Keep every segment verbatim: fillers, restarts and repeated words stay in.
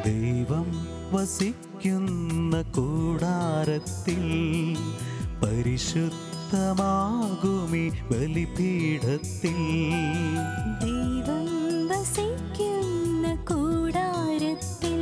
ദൈവം വസിക്കുന്ന കൂടാരത്തിൽ പരിശുദ്ധമാകുമി ബലിപീഠത്തിൽ. ദൈവം വസിക്കുന്ന കൂടാരത്തിൽ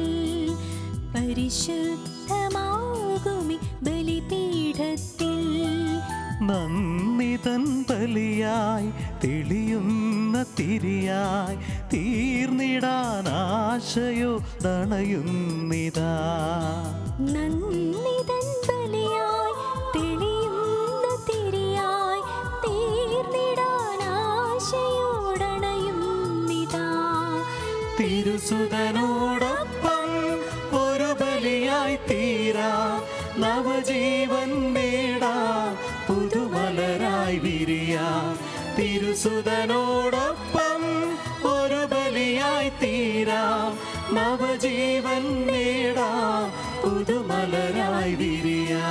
പരിശുദ്ധമാകുമി ബലിപീഠത്തിൽ. നന്ദിതൻ ബലിയായി തെളിയുന്ന തിരിയായി തീർന്നിടാൻ ആശയോ തണയുന്നിതാ. നന്ദിതൻ ബലിയായി തെളിയുന്ന തിരിയായി തീർന്നിടാൻ ആശയോടണയുന്നിതാ. തിരുസുതനോടൊപ്പം ഒരു ബലിയായി തീരാ നവജീവൻ നേടാ പുതുമലരായി വിരിയാ. തിരുസുതനോടൊപ്പം ഒരു ബലിയായി തീരാ നവജീവൻ നേടാ പുതുമലരായി വിരിയാ.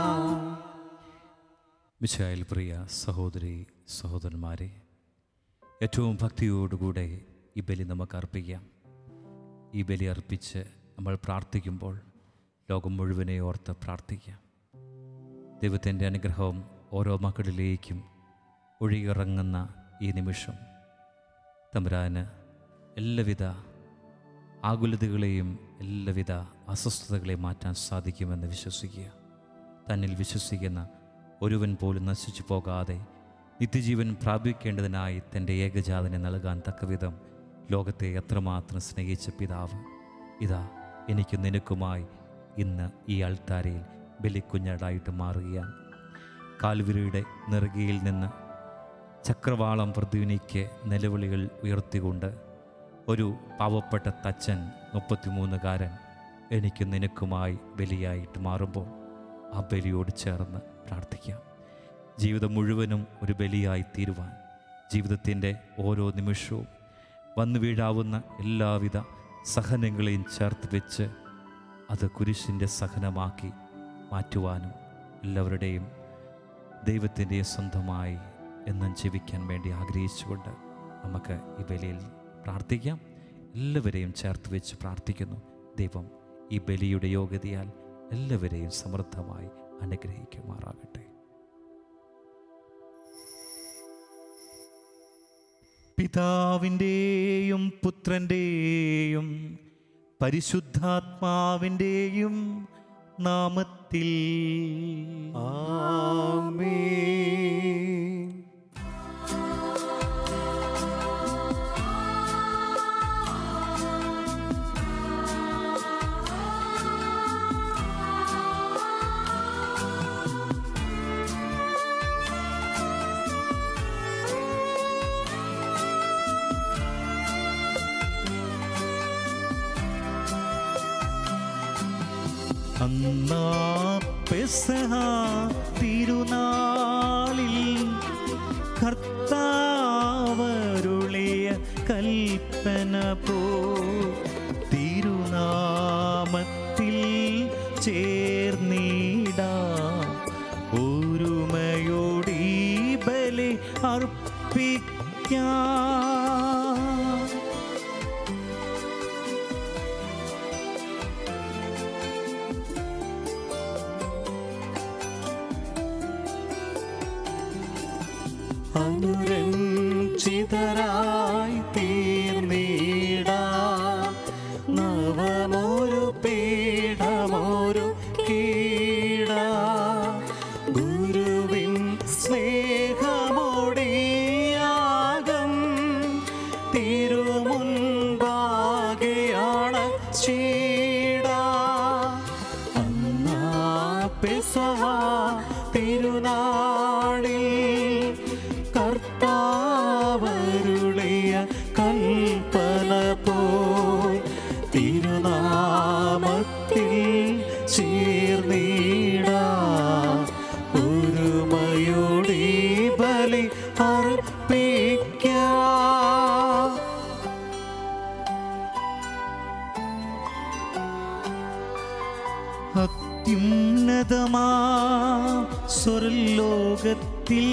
മിശിഹായിൽ പ്രിയ സഹോദരി സഹോദരന്മാരെ, ഏറ്റവും ഭക്തിയോടുകൂടെ ഈ ബലി നമുക്ക് അർപ്പിക്കാം. ഈ ബലി അർപ്പിച്ച് നമ്മൾ പ്രാർത്ഥിക്കുമ്പോൾ ലോകം മുഴുവനെ ഓർത്ത് പ്രാർത്ഥിക്കാം. ദൈവത്തിൻ്റെ അനുഗ്രഹം ഓരോ മക്കളിലേക്കും ഒഴുകിയിറങ്ങുന്ന ഈ നിമിഷം തമ്പുരാന് എല്ലാവിധ ആകുലതകളെയും എല്ലാവിധ അസ്വസ്ഥതകളെയും മാറ്റാൻ സാധിക്കുമെന്ന് വിശ്വസിക്കുക. തന്നിൽ വിശ്വസിക്കുന്ന ഒരുവൻ പോലും നശിച്ചു പോകാതെ നിത്യജീവൻ പ്രാപിക്കേണ്ടതിനായി തൻ്റെ ഏകജാതനെ നൽകാൻ തക്കവിധം ലോകത്തെ എത്രമാത്രം സ്നേഹിച്ച പിതാവ് ഇതാ എനിക്ക് നിനക്കുമായി ഇന്ന് ഈ അൾത്താരയിൽ ബലിക്കുഞ്ഞാടായിട്ട് മാറുകയാണ്. കാൽവരിയുടെ നെറുകയിൽ നിന്ന് ചക്രവാളം പ്രതിനിക്ക് നിലവിളികൾ ഉയർത്തിക്കൊണ്ട് ഒരു പാവപ്പെട്ട തച്ചൻ മുപ്പത്തിമൂന്നുകാരൻ എനിക്ക് നിനക്കുമായി ബലിയായിട്ട് മാറുമ്പോൾ ആ ബലിയോട് ചേർന്ന് പ്രാർത്ഥിക്കാം. ജീവിതം മുഴുവനും ഒരു ബലിയായി തീരുവാൻ, ജീവിതത്തിൻ്റെ ഓരോ നിമിഷവും വന്നു വീഴാവുന്ന എല്ലാവിധ സഹനങ്ങളെയും ചേർത്ത് വെച്ച് അത് കുരിശിൻ്റെ സഹനമാക്കി മാറ്റുവാനും എല്ലാവരുടെയും ദൈവത്തിൻ്റെ സ്വന്തമായി എന്നും ജീവിക്കാൻ വേണ്ടി ആഗ്രഹിച്ചുകൊണ്ട് നമുക്ക് ഈ ബലിയിൽ പ്രാർത്ഥിക്കാം. എല്ലാവരെയും ചേർത്ത് വെച്ച് പ്രാർത്ഥിക്കുന്നു. ദൈവം ഈ ബലിയുടെ യോഗ്യതയാൽ എല്ലാവരെയും സമൃദ്ധമായി അനുഗ്രഹിക്കുമാറാകട്ടെ. പിതാവിൻ്റെയും പുത്രൻ്റെയും പരിശുദ്ധാത്മാവിൻ്റെയും നാമത്തിൽ ആമേൻ. അന്നാ പെസഹ തിരുനാളിൽ കർത്താവരുളിയ കൽപ്പന പോ തിരുനാമത്തിൽ ചേർന്നിടാം. ഒരുമയോടി ബലി അർപ്പിക്കാം. അനുരഞ്ജിതരായി തീർന്നിടാം. നവമൊരു പീഠമൊരു കീട ഗുരുവിൻ സ്നേഹമോടിയാകം തിരുമുൻപാകെയാണ് ചീട. അന്നാ പെസഹ തിരുനാളിൽ കർത്താവരുളിയ കൽപ്പന പോൽ തിരുനാമത്തിൽ ചേർന്നിടാം. ഒരുമയോടി ബലി അർപ്പിക്കാം. അത്യുന്നതമാ സ്വർലോകത്തിൽ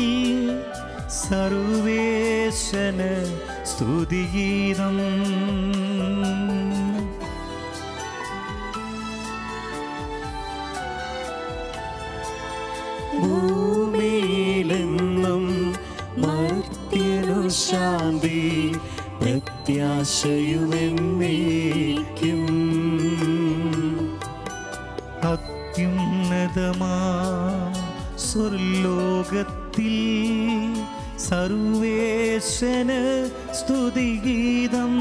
സർവേശന് സ്തുതിഗീതം. പ്രത്യാശയുമെന്നേക്കും. അത്യുന്നതമാ സ്വർലോകത്തിൽ സർവേശന് സ്തുതിഗീതം.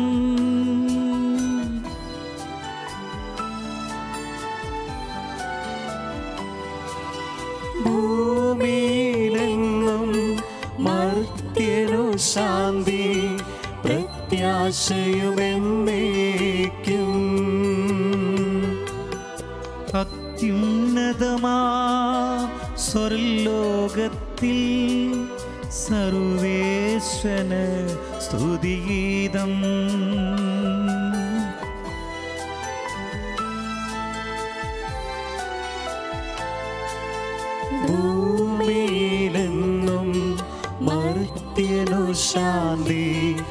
ഭൂമിയിലെങ്ങും മർത്യനു ശാന്തി പ്രത്യാശയുമെന്നേക്കും. അത്യുന്നതമാ സ്വർലോകത്തിൽ സർവേശ്വന് സ്തുതിഗീതം. ഭൂമിയിലെന്നും മർത്യനു ശാന്തി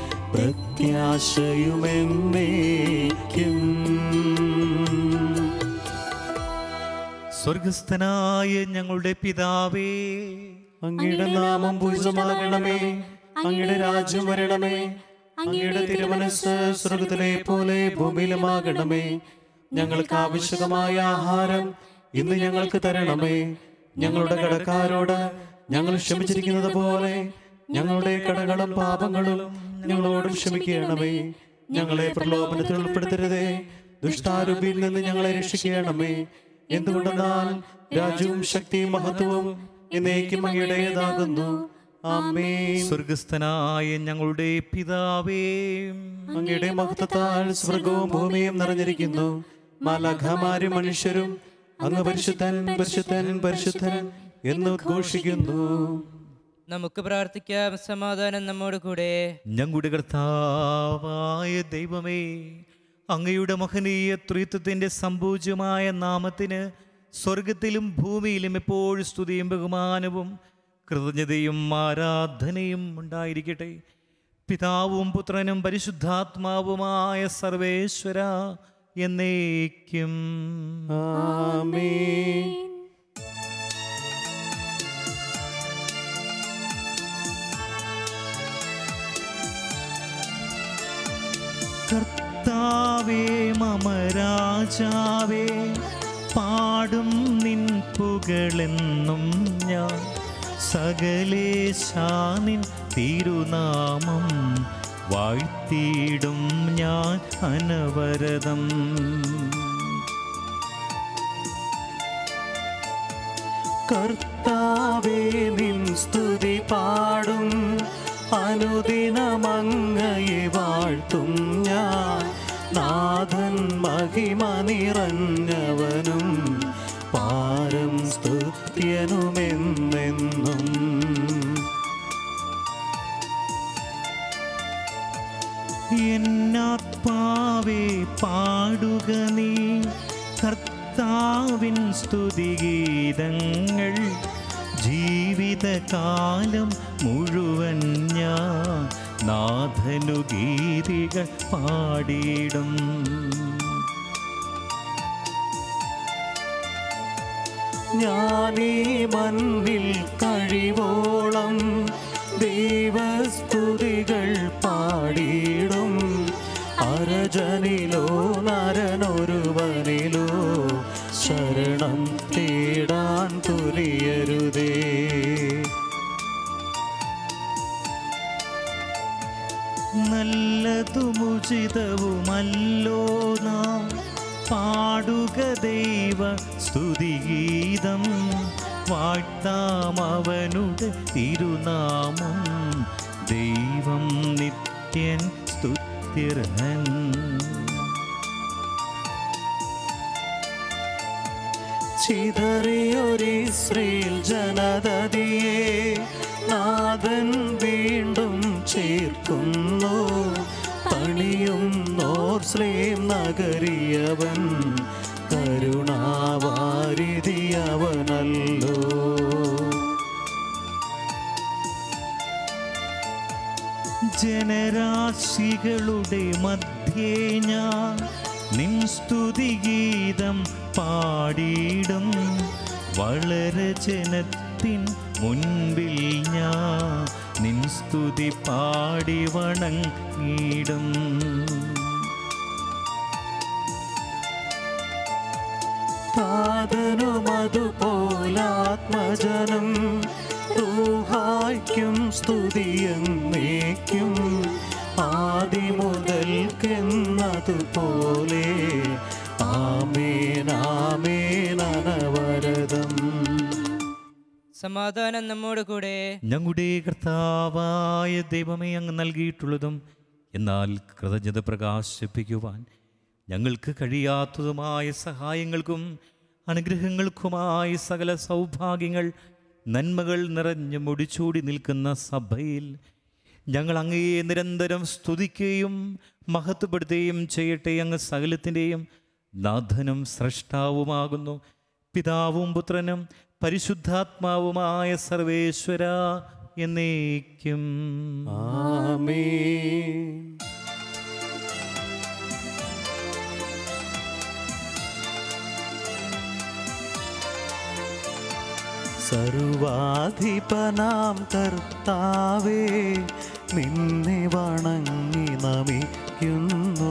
പ്രത്യാശയുമെന്നേക്കും. സ്വർഗസ്ഥനായ ഞങ്ങളുടെ പിതാവേ, അങ്ങയുടെ നാമം പൂജിതമാകണമേ. അങ്ങയുടെ രാജ്യം വരണമേ. അങ്ങയുടെ തിരുമനസ്സ് സ്വർഗത്തിലെ പോലെ ഭൂമിയിലുമാകണമേ. ഞങ്ങൾക്ക് ആവശ്യമായ ആഹാരം ഇന്ന് ഞങ്ങൾക്ക് തരണമേ. ഞങ്ങളുടെ കടക്കാരോട് ഞങ്ങൾ ക്ഷമിച്ചിരിക്കുന്നത് പോലെ ഞങ്ങളുടെ കടകളും പാപങ്ങളും ഞങ്ങളോടും ക്ഷമിക്കണമേ. ഞങ്ങളെ പ്രലോഭനത്തിൽ ഉൾപ്പെടുത്തരുതേ, ദുഷ്ടാരൂപിയിൽ നിന്ന് ഞങ്ങളെ രക്ഷിക്കണമേ. എന്തുകൊണ്ടെന്നാൽ രാജ്യവും ശക്തിയും മഹത്വവും എന്നേക്കും അങ്ങയുടേതാകുന്നു. ആമേൻ. സ്വർഗസ്ഥനായ ഞങ്ങളുടെ പിതാവേ, അങ്ങയുടെ മഹത്വത്താൽ സ്വർഗവും ഭൂമിയും നിറഞ്ഞിരിക്കുന്നു. മാലാഖമാരും മനുഷ്യരും അങ്ങ് പരിശുദ്ധൻ പരിശുദ്ധൻ പരിശുദ്ധൻ എന്ന് ഉദ്ഘോഷിക്കുന്നു. നമുക്ക് പ്രാർത്ഥിക്കാം. സമാധാനം നമ്മോട് കൂടെ. ഞങ്ങളുടെ കർത്താവായ ദൈവമേ, അങ്ങയുടെ മഹനീയ ത്രിത്വത്തിന്റെ സമ്പൂജ്യമായ നാമത്തിന് സ്വർഗത്തിലും ഭൂമിയിലും എപ്പോഴും സ്തുതിയും ബഹുമാനവും കൃതജ്ഞതയും ആരാധനയും ഉണ്ടായിരിക്കട്ടെ. പിതാവും പുത്രനും പരിശുദ്ധാത്മാവുമായ സർവേശ്വര എന്നേക്കും. ആമേൻ. കർത്താവേ മമ രാജാവേ, പാടും നിൻ പുകളെന്നും ഞാൻ. സകലേശാനിൻ തിരുനാമം വാഴ്ത്തിയിടും ഞാൻ അനവരതം. കർത്താവേ നിൻ സ്തുതി പാടും, അനുദിനമങ്ങയെ വാഴ്ത്തും ഞാൻ. നാഥൻ മഹിമ നിറഞ്ഞവനും പാരം സ്തുത്യനുമെന്നെന്നും. എന്നാത്മാവേ പാടുക നീ കർത്താവിൻ സ്തുതിഗീതങ്ങൾ. ജീവിതകാലം മുഴുവൻ ഞാൻ നാഥനു ഗീതികൾ പാടിയിടും. ഞാനീ മണ്ണിൽ കഴിവോളം ദൈവസ്തുതികൾ പാടിയിടും. അരജനിലോ നരനൊരുവനിലോ ശരണം തേടാൻ തുനിയരുതേ. നല്ലതുമുചിതവുമല്ലോ നാം പാടുക ദൈവ സ്തുതിഗീതം. വാഴ്ത്താം അവനുടെ തിരുനാമം. ദൈവം നിത്യൻ സ്തുത്യർഹൻ. ചിതറിയൊരിസ്രയേൽ ജനതതിയെ നാഥൻ വീണ്ടും ചേർക്കുന്നു. പണിയുന്നോർ സ്ലേം നഗരിയവൻ കരുണാവാരിധിയവനല്ലോ. ജനരാശികളുടെ മധ്യേ ഞാൻ നിൻ സ്തുതിഗീതം പാടിയിടും. വളരെ ജനത്തിൻ മുൻപിൽ ഞാൻ നിൻ സ്തുതി പാടി വണങ്ങിടും. താതനും അതുപോലാത്മജനം റൂഹായ്ക്കും സ്തുതിയെന്നേക്കും ആദിമുതൽക്കെന്നതുപോലെ ആമേൻ ആമേൻ അനവരതം. സമാധാനം നമ്മോട് കൂടെ. ഞങ്ങളുടെ കർത്താവായ ദൈവമേ, അങ്ങ് നൽകിയിട്ടുള്ളതും എന്നാൽ കൃതജ്ഞത പ്രകാശിപ്പിക്കുവാൻ ഞങ്ങൾക്ക് കഴിയാത്തതുമായ സഹായങ്ങൾക്കും അനുഗ്രഹങ്ങൾക്കുമായി സകല സൗഭാഗ്യങ്ങൾ നന്മകൾ നിറഞ്ഞു മുടിച്ചൂടി നിൽക്കുന്ന സഭയിൽ ഞങ്ങൾ അങ്ങയെ നിരന്തരം സ്തുതിക്കുകയും മഹത്വപ്പെടുത്തുകയും ചെയ്യട്ടെ. അങ്ങ് സകലത്തിൻ്റെയും നാഥനും സ്രഷ്ടാവുമാകുന്നു. പിതാവും പുത്രനും പരിശുദ്ധാത്മാവുമായ സർവേശ്വര എന്നേക്കും ആമേൻ. സർവാധിപനാം കർത്താവേ, നിന്നെ വണങ്ങി നമിക്കുന്നു.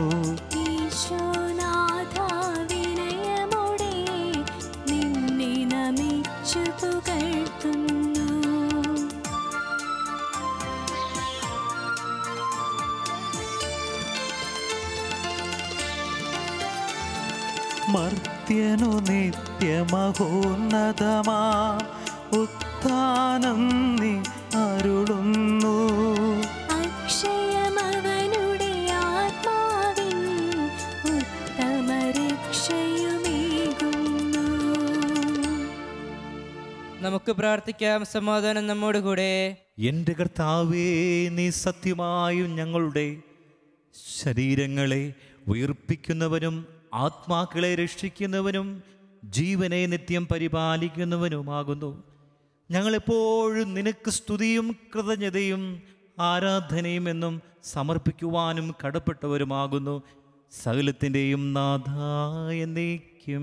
ഈശോനാഥ വിനയമോടെ നിന്നെ നമിച്ചു പുകഴ്ത്തുന്നു. മർത്യനു നിത്യമഹോന്നതമാ ഉത്ഥാനം നീ അരുളുന്നു. അക്ഷയമവനുടെ ആത്മാവിൻ ഉത്തമ രക്ഷയുമേകുന്നു. നമുക്ക് പ്രാർത്ഥിക്കാം. സമാധാനം നമ്മോട് കൂടെ. എൻ്റെ കർത്താവേ, നീ സത്യമായും ഞങ്ങളുടെ ശരീരങ്ങളെ ഉയർപ്പിക്കുന്നവനും ആത്മാക്കളെ രക്ഷിക്കുന്നവനും ജീവനെ നിത്യം പരിപാലിക്കുന്നവനുമാകുന്നു. ഞങ്ങളെപ്പോഴും നിനക്ക് സ്തുതിയും കൃതജ്ഞതയും ആരാധനയും എന്നും സമർപ്പിക്കുവാനും കടപ്പെട്ടവരുമാകുന്നു. സകലത്തിൻ്റെയും നാഥ എന്നേക്കും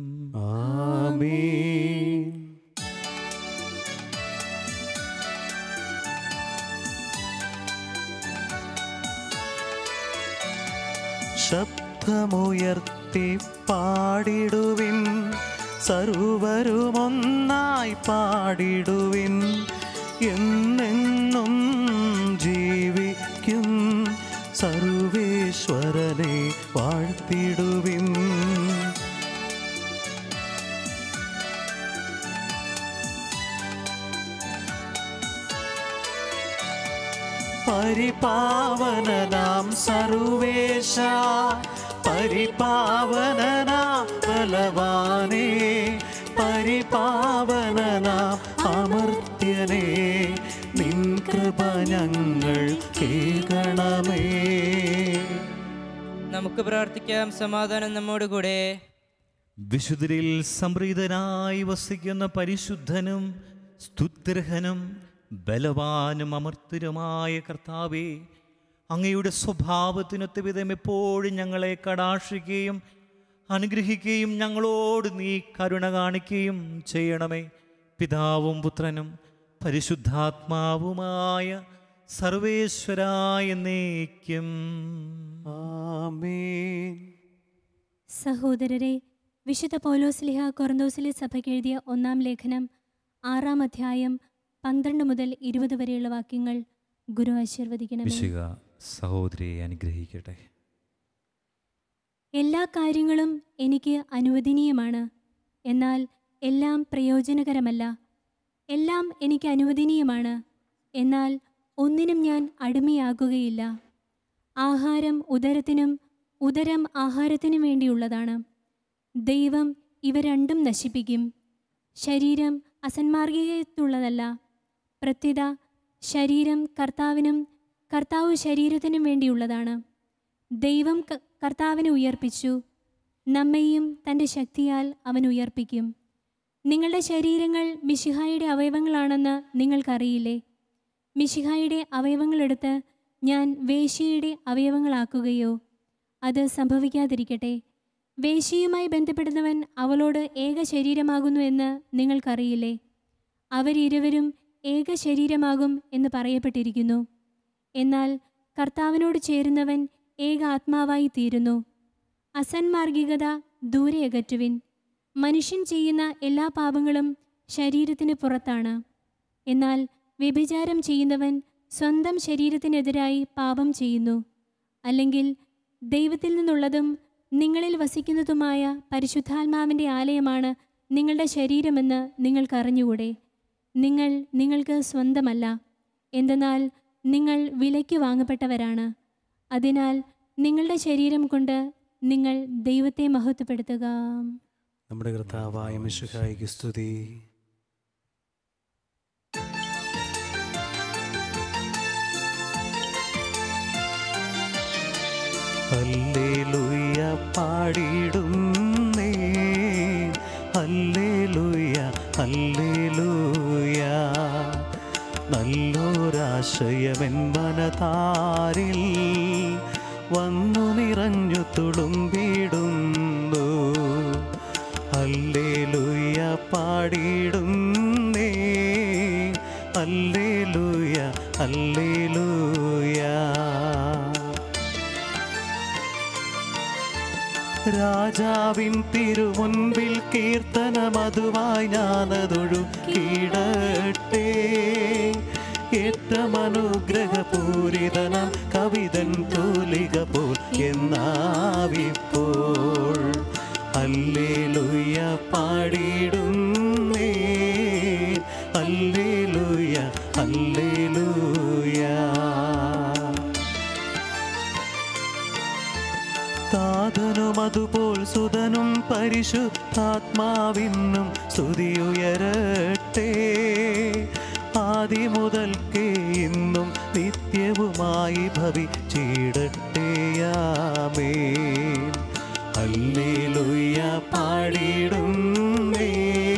ആമേൻ. ശബ്ദമുയർത്തി പാടിടുവിൻ, സർവരുമൊന്നായി പാടിടുവിൻ. എന്നെന്നും ജീവിക്കും സർവേശ്വരനെ വാഴ്ത്തിടുവിൻ. പരിപാവനനാം സർവേശ, പരിപാവനനാം ബലവാനേ, പരിപാവനനാം അമർത്യനേ, നിൻ കൃപ ഞങ്ങൾ കേൾക്കണമേ. നമുക്ക് പ്രാർത്ഥിക്കാം. സമാധാനം നമ്മോട് കൂടെ. വിശുദ്ധരിൽ സംപ്രീതനായി വസിക്കുന്ന പരിശുദ്ധനും സ്തുത്യർഹനും ബലവാനും അമർത്യനുമായ കർത്താവേ, അങ്ങയുടെ സ്വഭാവത്തിനൊത്ത വിധം എപ്പോഴും ഞങ്ങളെ കടാക്ഷിക്കുകയും അനുഗ്രഹിക്കുകയും ഞങ്ങളോട് നീ കരുണ കാണിക്കുകയും ചെയ്യണമേ. പിതാവും പുത്രനും പരിശുദ്ധാത്മാവുമായ സർവേശ്വരായ എന്നേക്കും ആമേൻ. സഹോദരരെ, വിശുദ്ധ പൗലോസ്ലിഹ കൊറിന്തോസിലെ സഭയ്ക്ക് എഴുതിയ ഒന്നാം ലേഖനം ആറാം അധ്യായം പന്ത്രണ്ട് മുതൽ ഇരുപത് വരെയുള്ള വാക്യങ്ങൾ ഗുരു ആശീർവദിക്കണമേ. വിശുദ്ധ സഹോദരിയെ അനുഗ്രഹിക്കട്ടെ. എല്ലാ കാര്യങ്ങളും എനിക്ക് അനുവദനീയമാണ്, എന്നാൽ എല്ലാം പ്രയോജനകരമല്ല. എല്ലാം എനിക്ക് അനുവദനീയമാണ്, എന്നാൽ ഒന്നിനും ഞാൻ അടിമയാകുകയില്ല. ആഹാരം ഉദരത്തിനും ഉദരം ആഹാരത്തിനും വേണ്ടിയുള്ളതാണ്. ദൈവം ഇവ രണ്ടും നശിപ്പിക്കും. ശരീരം അസന്മാർഗീയത്തുള്ളതല്ല. പ്രത്യുത ശരീരം കർത്താവിനും കർത്താവ് ശരീരത്തിനും വേണ്ടിയുള്ളതാണ്. ദൈവം കർത്താവിനെ ഉയർപ്പിച്ചു, നമ്മെയും തൻ്റെ ശക്തിയാൽ അവൻ ഉയർപ്പിക്കും. നിങ്ങളുടെ ശരീരങ്ങൾ മിശിഹായുടെ അവയവങ്ങളാണെന്ന് നിങ്ങൾക്കറിയില്ലേ? മിശിഹായുടെ അവയവങ്ങളെടുത്ത് ഞാൻ വേശ്യയുടെ അവയവങ്ങളാക്കുകയോ? അത് സംഭവിക്കാതിരിക്കട്ടെ. വേശ്യയുമായി ബന്ധപ്പെടുന്നവൻ അവളോട് ഏക ശരീരമാകുന്നു എന്ന് നിങ്ങൾക്കറിയില്ലേ? അവരിരുവരും ഏക ശരീരമാകും എന്ന് പറയപ്പെട്ടിരിക്കുന്നു. എന്നാൽ കർത്താവിനോട് ചേരുന്നവൻ ഏക ആത്മാവായി തീരുന്നു. അസന്മാർഗികത ദൂരെ അകറ്റുവിൻ. മനുഷ്യൻ ചെയ്യുന്ന എല്ലാ പാപങ്ങളും ശരീരത്തിന് പുറത്താണ്. എന്നാൽ വ്യഭിചാരം ചെയ്യുന്നവൻ സ്വന്തം ശരീരത്തിനെതിരായി പാപം ചെയ്യുന്നു. അല്ലെങ്കിൽ ദൈവത്തിൽ നിന്നുള്ളതും നിങ്ങളിൽ വസിക്കുന്നതുമായ പരിശുദ്ധാത്മാവിൻ്റെ ആലയമാണ് നിങ്ങളുടെ ശരീരമെന്ന് നിങ്ങൾക്കറിഞ്ഞുകൂടെ? നിങ്ങൾ നിങ്ങൾക്ക് സ്വന്തമല്ല, എന്തെന്നാൽ നിങ്ങൾ വിലയ്ക്ക് വാങ്ങപ്പെട്ടവരാണ്. അതിനാൽ നിങ്ങളുടെ ശരീരം കൊണ്ട് നിങ്ങൾ ദൈവത്തെ മഹത്വപ്പെടുത്തുക. നമ്മുടെ കർത്താവായ മിശിഹായിക്ക് സ്തുതി. ഹല്ലേലൂയ പാടിടുന്നേ, ഹല്ലേലൂയ ഹല്ലേലൂയ. നല്ലൊരാശയമെൻ മനതാരിൽ വന്നു നിറഞ്ഞു തുളുമ്പിടുന്നു. ഹല്ലേലൂയ പാടിടുന്നേ, ഹല്ലേലൂയ ഹല്ലേലൂയ. രാജാവിൻ തിരുമുൻപിൽ കീർത്തനമതുവായി ഞാനതൊഴുക്കിയിടട്ടെ. ഏറ്റവും അനുഗ്രഹപൂരിതനാം കവിതൻ തൂലിക പോൽ എന്നാവിപ്പോൾ. ഹല്ലേലൂയ പാടിടുന്നേ, ഹല്ലേലൂയ ഹല്ലേലൂയ. താതനും അതുപോൽ സുതനും പരിശുദ്ധാത്മാവിനും സ്തുതിയുയരട്ടെ. ആദി മുതൽക്കേ ഇന്നും നിത്യവുമായി ഭവിച്ചിടട്ടെ. ആമേൻ. ഹല്ലേലൂയ പാടിടുന്നേ,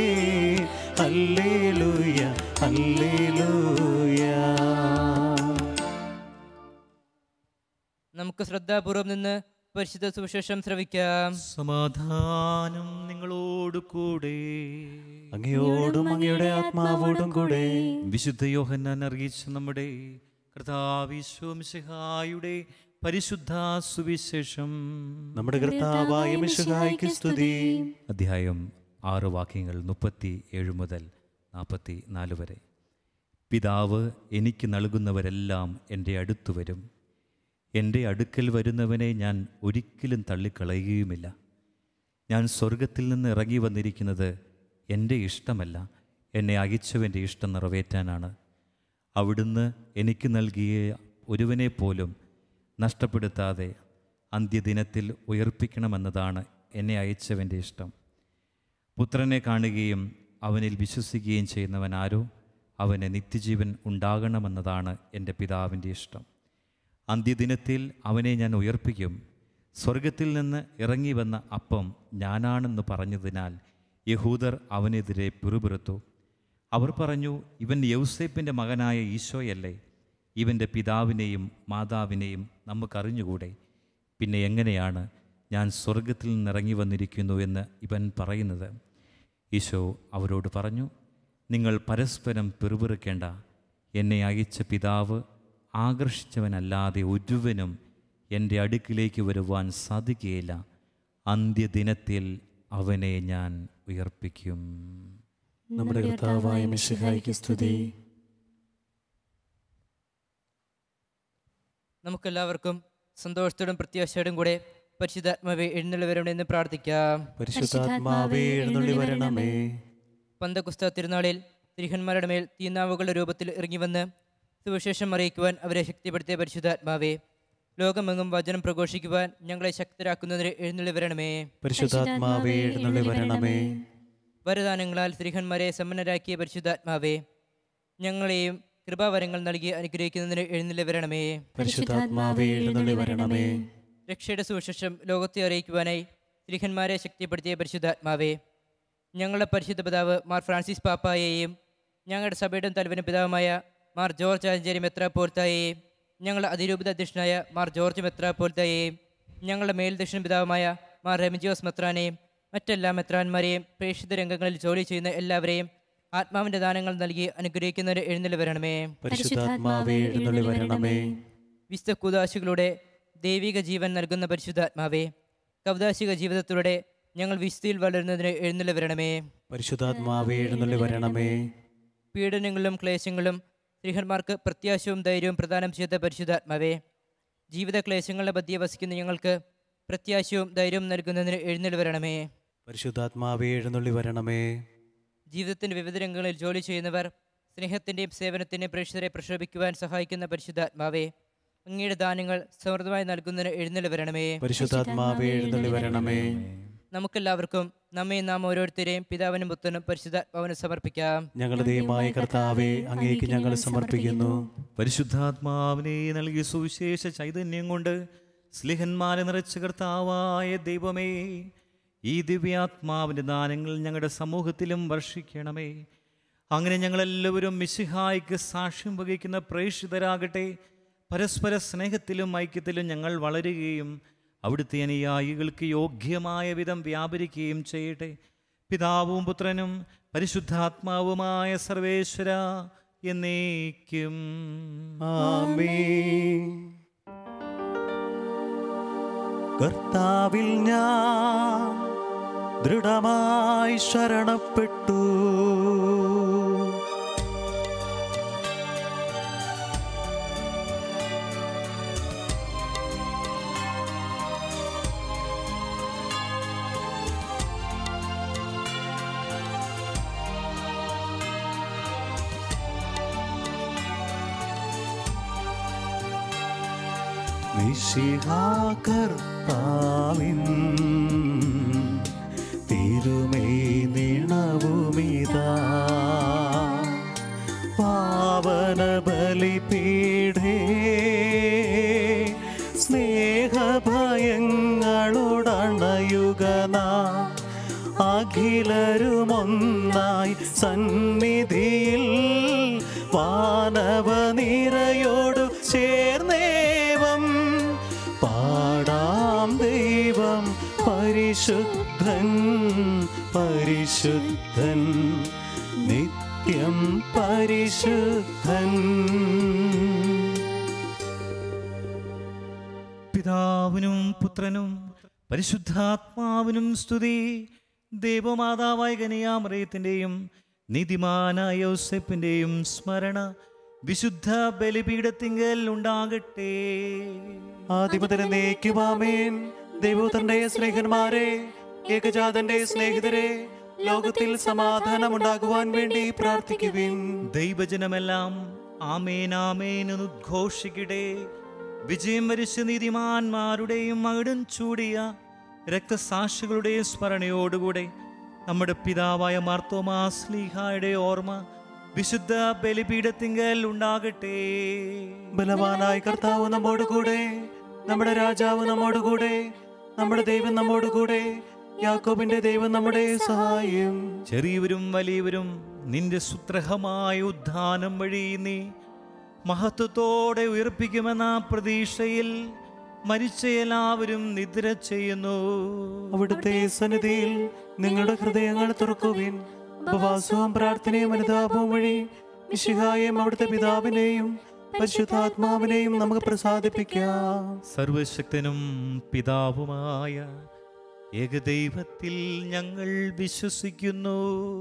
ഹല്ലേലൂയ ഹല്ലേലൂയ. നമുക്ക് ശ്രദ്ധാപൂർവം നിന്ന് പരിശുദ്ധ സുവിശേഷം ശ്രവിക്കാം. സമാധാനം നിങ്ങളോട് കൂടെ. അങ്ങയോടും അങ്ങയുടെ ആത്മാവോടും കൂടെ. വിശുദ്ധ യോഹന്നാൻ അറിയിച്ച നമ്മുടെ കർത്താവ് ഈശോ മിശിഹായുടെ പരിശുദ്ധ സുവിശേഷം. നമ്മുടെ കർത്താവായ മിശിഹായിക്ക് സ്തുതി. അധ്യായം ആറ് വാക്യങ്ങൾ മുപ്പത്തി ഏഴ് മുതൽ നാൽപ്പത്തി നാല് വരെ. പിതാവ് എനിക്ക് നൽകുന്നവരെല്ലാം എൻ്റെ അടുത്തു വരും. എൻ്റെ അടുക്കൽ വരുന്നവനെ ഞാൻ ഒരിക്കലും തള്ളിക്കളയുകയുമില്ല. ഞാൻ സ്വർഗത്തിൽ നിന്ന് ഇറങ്ങി വന്നിരിക്കുന്നത് എൻ്റെ ഇഷ്ടമല്ല, എന്നെ അയച്ചവൻ്റെ ഇഷ്ടം നിറവേറ്റാനാണ്. അവിടുന്ന് എനിക്ക് നൽകിയ ഒരുവനെ പോലും നഷ്ടപ്പെടുത്താതെ അന്ത്യദിനത്തിൽ ഉയർപ്പിക്കണമെന്നതാണ് എന്നെ അയച്ചവൻ്റെ ഇഷ്ടം. പുത്രനെ കാണുകയും അവനിൽ വിശ്വസിക്കുകയും ചെയ്യുന്നവൻ ആരോ അവന് നിത്യജീവൻ ഉണ്ടാകണമെന്നതാണ് എൻ്റെ പിതാവിൻ്റെ ഇഷ്ടം. അന്ത്യദിനത്തിൽ അവനെ ഞാൻ ഉയർപ്പിക്കും. സ്വർഗത്തിൽ നിന്ന് ഇറങ്ങി വന്ന അപ്പം ഞാനാണെന്ന് പറഞ്ഞതിനാൽ യഹൂദർ അവനെതിരെ പിറുപിറുത്തു. അവർ പറഞ്ഞു, ഇവൻ യൗസേപ്പിൻ്റെ മകനായ ഈശോയല്ലേ? ഇവൻ്റെ പിതാവിനെയും മാതാവിനെയും നമുക്കറിഞ്ഞുകൂടെ? പിന്നെ എങ്ങനെയാണ് ഞാൻ സ്വർഗത്തിൽ നിന്നിറങ്ങി വന്നിരിക്കുന്നു എന്ന് ഇവൻ പറയുന്നത്? ഈശോ അവരോട് പറഞ്ഞു, നിങ്ങൾ പരസ്പരം പിറുപിറുക്കേണ്ട. എന്നെ അയച്ച പിതാവ് ആകർഷിച്ചവനല്ലാതെ ഒരുവനും എൻ്റെ അടുക്കിലേക്ക് വരുവാൻ സാധിക്കുകയില്ല. അന്ത്യദിനത്തിൽ അവനെ ഞാൻ ഉയർപ്പിക്കും. നമ്മുടെ കർത്താവായ മിശിഹായിക്ക് സ്തുതി. നമുക്കെല്ലാവർക്കും സന്തോഷത്തോടും പ്രത്യാശയോടും കൂടെ പരിശുദ്ധാത്മാവേ എഴുന്നള്ളി വരണമെന്ന് പ്രാർത്ഥിക്കാം. പരിശുദ്ധാത്മാവേ എഴുന്നള്ളി വരണമേ. പന്തക്കുസ്ത തിരുനാളിൽ തിരുഹന്മാരുടെ മേൽ തീനാവുകളുടെ രൂപത്തിൽ ഇറങ്ങി വന്ന് സുവിശേഷം അറിയിക്കുവാൻ അവരെ ശക്തിപ്പെടുത്തിയ പരിശുദ്ധാത്മാവേ, ലോകമെങ്ങും വചനം പ്രഘോഷിക്കുവാൻ ഞങ്ങളെ ശക്തരാക്കുന്നതിന് എഴുന്നള്ളി വരണമേ. പരിശുദ്ധാത്മാവേ എഴുന്നള്ളി വരണമേ. വരദാനങ്ങളാൽ സ്ത്രീഹന്മാരെ സമ്പന്നരാക്കിയ പരിശുദ്ധാത്മാവേ, ഞങ്ങളെയും കൃപാവരങ്ങൾ നൽകി അനുഗ്രഹിക്കുന്നതിന് എഴുന്നള്ളി വരണമേ. പരിശുദ്ധാത്മാവേ എഴുന്നള്ളി വരണമേ. രക്ഷയുടെ സുവിശേഷം ലോകത്തെ അറിയിക്കുവാനായി സ്ത്രീഹന്മാരെ ശക്തിപ്പെടുത്തിയ പരിശുദ്ധാത്മാവേ, ഞങ്ങളുടെ പരിശുദ്ധ പിതാവ് മാർ ഫ്രാൻസിസ് പാപ്പായെയും ഞങ്ങളുടെ സഭയുടെ തലവനും പിതാവുമായ മാർ ജോർജ് ആഞ്ചേരി മെത്രാപ്പോൽത്തായെയും ഞങ്ങളുടെ അതിരൂപത അധ്യക്ഷനായ മാർ ജോർജ് മെത്രാപ്പോൽത്തായെയും ഞങ്ങളുടെ മേൽദക്ഷിണ പിതാവുമായ മാർ റെമിജിയോസ് മെത്രാനെയും മറ്റെല്ലാ മെത്രാന്മാരെയും പ്രേക്ഷിത രംഗങ്ങളിൽ ജോലി ചെയ്യുന്ന എല്ലാവരെയും ആത്മാവിൻ്റെ ദാനങ്ങൾ നൽകി അനുഗ്രഹിക്കുന്നവരെ എഴുന്നള്ളി വരണമേ. പരിശുദ്ധാത്മാവേ എഴുന്നള്ളി വരണമേ. വിശുദ്ധ കൂദാശികളുടെ ദൈവിക ജീവൻ നൽകുന്ന പരിശുദ്ധാത്മാവേ, കൗദാശിക ജീവിതത്തിലൂടെ ഞങ്ങൾ വിശുദ്ധിയിൽ വളരുന്നതിന് എഴുന്നള്ളി വരണമേ. പരിശുദ്ധാത്മാവേ എഴുന്നള്ളി വരണമേ. പീഡനങ്ങളും ക്ലേശങ്ങളും സ്ത്രീഹന്മാർക്ക് പ്രത്യാശയും ധൈര്യവും പ്രദാനം ചെയ്ത പരിശുദ്ധാത്മാവേ, ജീവിത ക്ലേശങ്ങളുടെ മധ്യേ വസിക്കുന്ന ഞങ്ങൾക്ക് പ്രത്യാശയും ധൈര്യവും നൽകുന്നതിന് എഴുന്നള്ളി വരണമേ. പരിശുദ്ധാത്മാവേ എഴുന്നള്ളി വരണമേ. ജീവിതത്തിൻ്റെ വിവിധ രംഗങ്ങളിൽ ജോലി ചെയ്യുന്നവർ സ്നേഹത്തിൻ്റെയും സേവനത്തിൻ്റെയും പ്രേക്ഷിതരെ പ്രക്ഷോഭിക്കുവാൻ സഹായിക്കുന്ന പരിശുദ്ധാത്മാവേ, അങ്ങയുടെ ദാനങ്ങൾ സമൃദ്ധമായി നൽകുന്നതിന് എഴുന്നള്ളി വരണമേ. പരിശുദ്ധാത്മാവേ എഴുന്നള്ളി വരണമേ. നമുക്കെല്ലാവർക്കും നമ്മയും നാം ഓരോരുത്തരെയും പിതാവിനും പുത്രനും പരിശുദ്ധാത്മാവിനും സമർപ്പിക്കാം. ഞങ്ങളുടെ ദൈവമായ കർത്താവേ, അങ്ങേക്ക് ഞങ്ങൾ സമർപ്പിക്കുന്നു. പരിശുദ്ധാത്മാവിനെ നൽകിയ സുവിശേഷ ചൈതന്യം കൊണ്ട് സ്ലിഹന്മാരെ നിറച്ച കർത്താവായ ദൈവമേ, ഈ ദിവ്യാത്മാവിൻ്റെ ദാനങ്ങൾ ഞങ്ങളുടെ സമൂഹത്തിലും വർഷിക്കണമേ. അങ്ങനെ ഞങ്ങളെല്ലാവരും മിശിഹായ്ക്ക് സാക്ഷ്യം വഹിക്കുന്ന പ്രേക്ഷിതരാകട്ടെ. പരസ്പര സ്നേഹത്തിലും ഐക്യത്തിലും ഞങ്ങൾ വളരുകയും അവിടുത്തെ അനുയായികൾക്ക് യോഗ്യമായ വിധം വ്യാപരിക്കുകയും ചെയ്യട്ടെ. പിതാവും പുത്രനും പരിശുദ്ധാത്മാവുമായ സർവേശ്വര എന്നേക്കും ആമേൻ. കർത്താവിൽ ഞാൻ ദൃഢമായി ശരണപ്പെട്ടു. മിശിഹാ കർത്താവിൻ തിരുമേനി നിണവുമിതാ പാവന ബലിപീഠേ സ്നേഹഭയങ്ങളോടണയുകനാ അഖിലരുമൊന്നായി സന്നിധിയിൽ വാനവ നിരയോടു ചേർന്നേവം പാടാം ദൈവം പരിശുദ്ധൻ പരിശുദ്ധൻ നിത്യം പരിശുദ്ധൻ. പിതാവിനും പുത്രനും പരിശുദ്ധാത്മാവിനും സ്തുതി. ദേവമാതാവായ കന്യാമറിയത്തിൻ്റെയും നീതിമാനായ യോസേപ്പിൻ്റെയും സ്മരണ വിശുദ്ധ ബലിപീഠത്തിങ്കൽ ഉണ്ടാകട്ടെ. ആദിമുതൽ എന്നേക്കുമാമേൻ. ദൈവത്തിന്റെ സ്നേഹന്മാരെ, ഏകജാതന്റെ സ്നേഹിതരെ, ലോകത്തിൽ സമാധാനമുണ്ടാകുവാൻ വേണ്ടി പ്രാർത്ഥിക്കുവിൻ. ദൈവജനമെല്ലാം ആമേൻ ആമേൻ എന്ന് ഉദ്ഘോഷിക്കട്ടെ. വിജയം വരിച്ച നീതിമാന്മാരുടെയും മകുടം ചൂടിയ രക്തസാക്ഷികളുടെയും സ്മരണയോടുകൂടെ നമ്മുടെ പിതാവായ മാർത്തോമാ ശ്ലീഹായുടെ ഓർമ്മ വിശുദ്ധ ബലിപീഠത്തിങ്കൽ ഉണ്ടാകട്ടെ. ബലവാനായ കർത്താവ് നമ്മോടുകൂടെ, നമ്മുടെ രാജാവ് നമ്മോടുകൂടെ, നമ്മുടെ ദൈവം നമ്മോടുകൂടെ, യാക്കോബിന്റെ ദൈവം നമ്മുടെ സഹായം. ചെറിയവരും വലിയവരും നിന്റെ സുത്രഹമായ ഉദ്ധാനം വഴി നീ മഹത്വത്തോടെ ഉയർപ്പിക്കുമെന്ന പ്രതീക്ഷയിൽ മരിച്ച എല്ലാവരും നിദ്ര ചെയ്യുന്നു. അവിടുത്തെ സന്നിധിയിൽ നിങ്ങളുടെ ഹൃദയങ്ങൾ തുറക്കുവിൻ. ഉപവാസവും പ്രാർത്ഥനയും അനുതാപവും വഴി മിശിഹായെയും അവിടുത്തെ പിതാവിനെയും പരിശുദ്ധാത്മാവിനെയും നമുക്ക് പ്രസാദിപ്പിക്കാം. സർവശക്തനും പിതാവുമായ ഏകദൈവത്തിൽ ഞങ്ങൾ വിശ്വസിക്കുന്നു.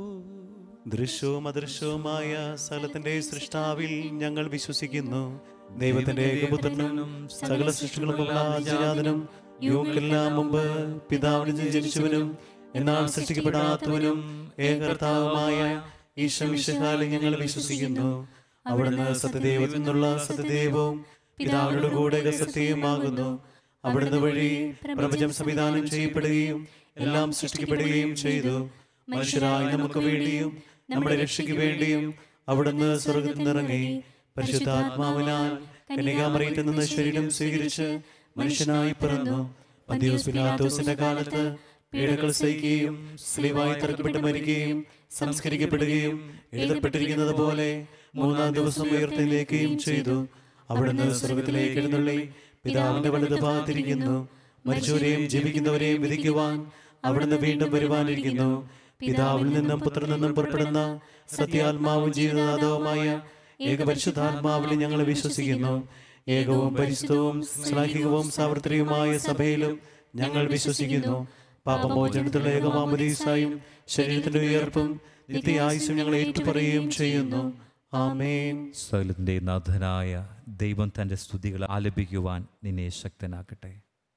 ദൃശ്യവും അദൃശ്യവുമായ സ്ഥലത്തിന്റെ സൃഷ്ടാവിൽ ഞങ്ങൾ വിശ്വസിക്കുന്നു. ദൈവത്തിന്റെ ഏകപുത്രനും സകല സൃഷ്ടികളും ആദ്യജാതനും യുഗങ്ങൾക്കെല്ലാം മുമ്പ് പിതാവിന് ജനിച്ചവനും എന്നാൽ സൃഷ്ടിക്കപ്പെടാത്തവനും ഏകകർത്താവുമായ ഈശോ മിശിഹായിൽ ഞങ്ങൾ വിശ്വസിക്കുന്നു. അവിടുന്ന് സത്യദൈവത്തിൽ നിന്നുള്ള സത്യദൈവവും പിതാവിനോട് കൂടെ സത്യവുമാകുന്നു. അവിടുന്ന് വഴി പ്രപഞ്ചം സംവിധാനം ചെയ്യപ്പെടുകയും എല്ലാം സൃഷ്ടിക്കപ്പെടുകയും ചെയ്തു. മനുഷ്യരായി നമുക്ക് വേണ്ടിയും നമ്മുടെ രക്ഷയ്ക്ക് വേണ്ടിയും അവിടുന്ന് സ്വർഗ്ഗത്തിൽ നിന്നിറങ്ങി പരിശുദ്ധാത്മാവിനാൽ കന്യകാമറിയത്തിൽ നിന്ന് ശരീരം സ്വീകരിച്ച് മനുഷ്യനായി പിറന്നു. പന്തിയോസ് പിലാത്തോസിന്റെ കാലത്ത് പീഡകൾ സഹിക്കുകയും സ്ലീവായി തറക്കപ്പെട്ട് മരിക്കുകയും സംസ്കരിക്കപ്പെടുകയും എഴുതപ്പെട്ടിരിക്കുന്നത് പോലെ മൂന്നാം ദിവസം ഉയർത്തെഴുന്നേൽക്കുകയും ചെയ്തു. അവിടുന്ന് സ്വർഗ്ഗത്തിലേക്ക് എഴുന്നള്ളി പിതാവിന്റെ വലത് ഭാഗത്തിരിക്കുന്നു. മരിച്ചവരെയും ജീവിക്കുന്നവരെയും വിധിക്കുവാൻ അവിടുന്ന് വീണ്ടും വരുവാനിരിക്കുന്നു. പിതാവിൽ നിന്നും പുത്രനിൽ നിന്നും പുറപ്പെടുന്ന സത്യാത്മാവും ജീവനാഥവുമായ ഏകപരിശുദ്ധാത്മാവിൽ ഞങ്ങൾ വിശ്വസിക്കുന്നു. ഏകവും പരിശുദ്ധവും ശ്ലാഘികവും സാർവത്രികവുമായ സഭയിലും ഞങ്ങൾ വിശ്വസിക്കുന്നു. പാപമോചനത്തിലുള്ള ഏകമാമോദീസായും ശരീരത്തിന്റെ ഉയർപ്പും നിത്യായുസ്സും ഞങ്ങൾ ഏറ്റുപറയുകയും ചെയ്യുന്നു. ആമേൻ. സകലത്തിൻ്റെ നാഥനായ ദൈവം തൻ്റെ സ്തുതികൾ ആലപിക്കുവാൻ നിന്നെ ശക്തനാക്കട്ടെ.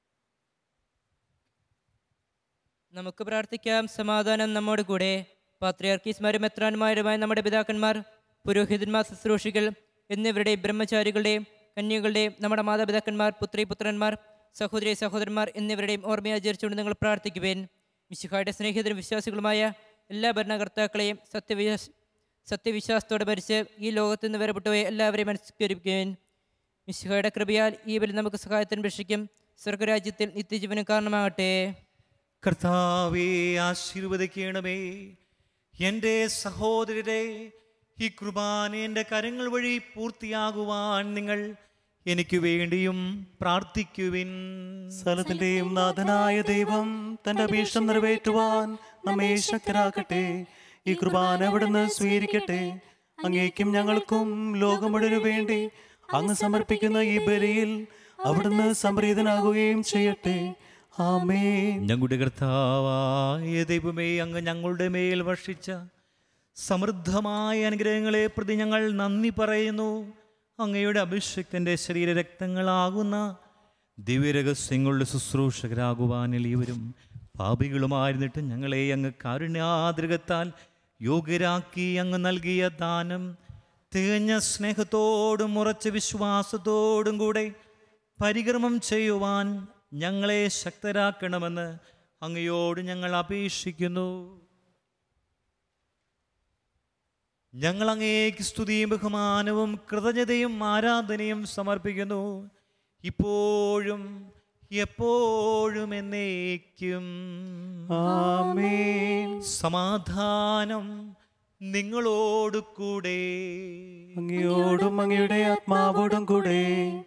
നമുക്ക് പ്രാർത്ഥിക്കാം. സമാധാനം നമ്മോട് കൂടെ. പാത്രിയാർക്കീസ്മാരും മെത്രാന്മാരുമായ നമ്മുടെ പിതാക്കന്മാർ, പുരോഹിതന്മാർ, ശുശ്രൂഷികൾ എന്നിവരുടെയും ബ്രഹ്മചാരികളുടെയും കന്യകളുടെയും നമ്മുടെ മാതാപിതാക്കന്മാർ, പുത്രി പുത്രന്മാർ, സഹോദരി സഹോദരന്മാർ എന്നിവരുടെയും ഓർമ്മയാചരിച്ചുകൊണ്ട് നിങ്ങൾ പ്രാർത്ഥിക്കുവേൻ. മിശിഹായുടെ സ്നേഹിതരും വിശ്വാസികളുമായ എല്ലാ ഭരണകർത്താക്കളെയും സത്യവിശ്വാസ സത്യവിശ്വാസത്തോടെ മരിച്ച് ഈ ലോകത്ത് നിന്ന് വേർപെട്ടുപോയ എല്ലാവരെയും അനുസ്കരിക്കുകയും മിശിഹായുടെ കൃപയാൽ ഈ ബലി നമുക്ക് സഹായത്തിന് രക്ഷിക്കും. സ്വർഗരാജ്യത്തിൽ നിത്യജീവന് കാരണമാകട്ടെ. കർത്താവേ, ആശീർവദിക്കണമേ. എൻ്റെ സഹോദരരെ, ഈ കുർബാന എൻ്റെ കരങ്ങൾ വഴി പൂർത്തിയാകുവാൻ നിങ്ങൾ എനിക്ക് വേണ്ടിയും പ്രാർത്ഥിക്കുവിൻ. സകലത്തിന്റെയും നാഥനായ ദൈവം തന്റെ അഭീഷ്ടം നിറവേറ്റുവാൻ നമ്മെ ശക്തരാക്കട്ടെ. ഈ കുർബാന അവിടുന്ന് സ്വീകരിക്കട്ടെ. അങ്ങേക്കും ഞങ്ങൾക്കും ലോകം മുഴുവനു വേണ്ടി അങ്ങ് സമർപ്പിക്കുന്ന ഈ ബലിയിൽ അവിടുന്ന് സംപ്രീതനാകുകയും ചെയ്യട്ടെ. ആമേൻ. ഞങ്ങളുടെ കർത്താവായ ദൈവമേ, അങ്ങ് ഞങ്ങളുടെ മേൽ വർഷിച്ച സമൃദ്ധമായ അനുഗ്രഹങ്ങളെ പ്രതി ഞങ്ങൾ നന്ദി പറയുന്നു. അങ്ങയുടെ അഭിഷേകത്തിൻ്റെ ശരീരരക്തങ്ങളാകുന്ന ദിവ്യരഹസ്യങ്ങളുടെ ശുശ്രൂഷകരാകുവാൻ എളിയവരും പാപികളുമായിരുന്നിട്ട് ഞങ്ങളെ അങ്ങ് കാരുണ്യാദ്രകത്താൽ യോഗ്യരാക്കി അങ്ങ് നൽകിയ ദാനം തികഞ്ഞ സ്നേഹത്തോടും ഉറച്ച വിശ്വാസത്തോടും കൂടെ പരികർമ്മം ചെയ്യുവാൻ ഞങ്ങളെ ശക്തരാക്കണമെന്ന് അങ്ങയോട് ഞങ്ങൾ അപേക്ഷിക്കുന്നു. ഞങ്ങൾ അങ്ങേക്ക് സ്തുതിയും ബഹുമാനവും കൃതജ്ഞതയും ആരാധനയും സമർപ്പിക്കുന്നു, ഇപ്പോഴും എപ്പോഴും എന്നേക്കും. ആമേൻ. സമാധാനം നിങ്ങളോട് കൂടെ. അങ്ങയോടും അങ്ങയുടെ ആത്മാവോടും കൂടെ.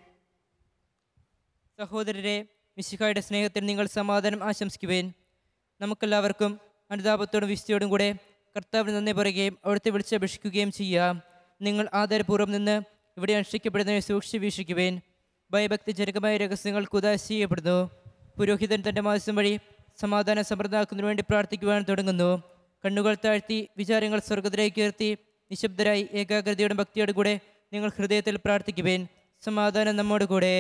സഹോദരരെ, മിശിഹായുടെ സ്നേഹത്തിൽ നിങ്ങൾ സമാധാനം ആശംസിക്കുവേൻ. നമുക്കെല്ലാവർക്കും അനുതാപത്തോടും വിശുദ്ധിയോടും കൂടെ കർത്താവിന് നന്ദി പറയുകയും അവിടുത്തെ വിളിച്ചപേക്ഷിക്കുകയും ചെയ്യാം. നിങ്ങൾ ആദരപൂർവ്വം നിന്ന് ഇവിടെ അനുഷ്ഠിക്കപ്പെടുന്നവരെ സൂക്ഷിച്ച് വീക്ഷിക്കുവേൻ. ഭയഭക്തിജനകമായ രഹസ്യങ്ങൾ കുദാശ ചെയ്യപ്പെടുന്നു. പുരോഹിതൻ തൻ്റെ മാസം വഴി സമാധാനം സമൃദ്ധമാക്കുന്നതിന് വേണ്ടി പ്രാർത്ഥിക്കുവാൻ തുടങ്ങുന്നു. കണ്ണുകൾ താഴ്ത്തി വിചാരങ്ങൾ സ്വർഗത്തിലേക്ക് ഉയർത്തി നിശബ്ദരായി ഏകാഗ്രതയോടും ഭക്തിയോടും കൂടെ നിങ്ങൾ ഹൃദയത്തിൽ പ്രാർത്ഥിക്കുവേൻ. സമാധാനം നമ്മോട് കൂടെ.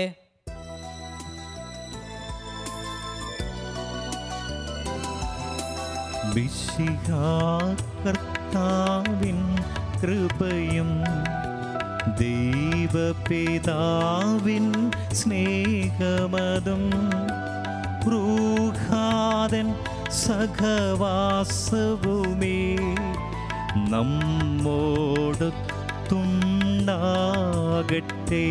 കർത്താവിൻ കൃപയും ദൈവപിതാവിൻ സ്നേഹമതും റൂഹാദൻ സഹവാസവുമേ നമ്മോടൊത്തുണ്ടാകട്ടെ.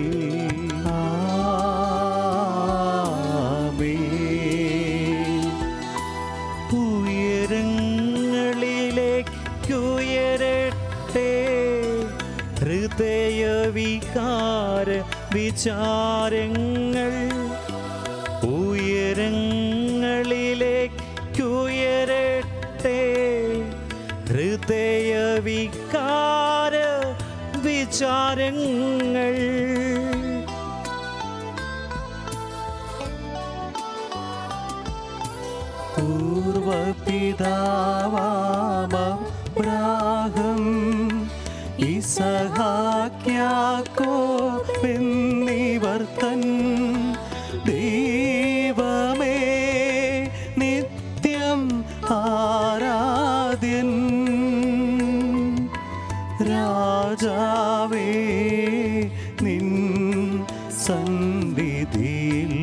ഉയരങ്ങളിലേക്കുയരട്ടെ ഹൃദയവികാര വിചാരങ്ങൾ. ഉയരങ്ങളിലേക്കുയരട്ടെ ഹൃദയവികാര വിചാരങ്ങൾ. പൂർവപിതാവാമബ്രാഹം ഇസഹാക്യാക്കോബെന്നിവർ തൻ ദൈവമേ നിത്യം ആരാധ്യൻ. രാജാവേ നിൻ സന്നിധിയിൽ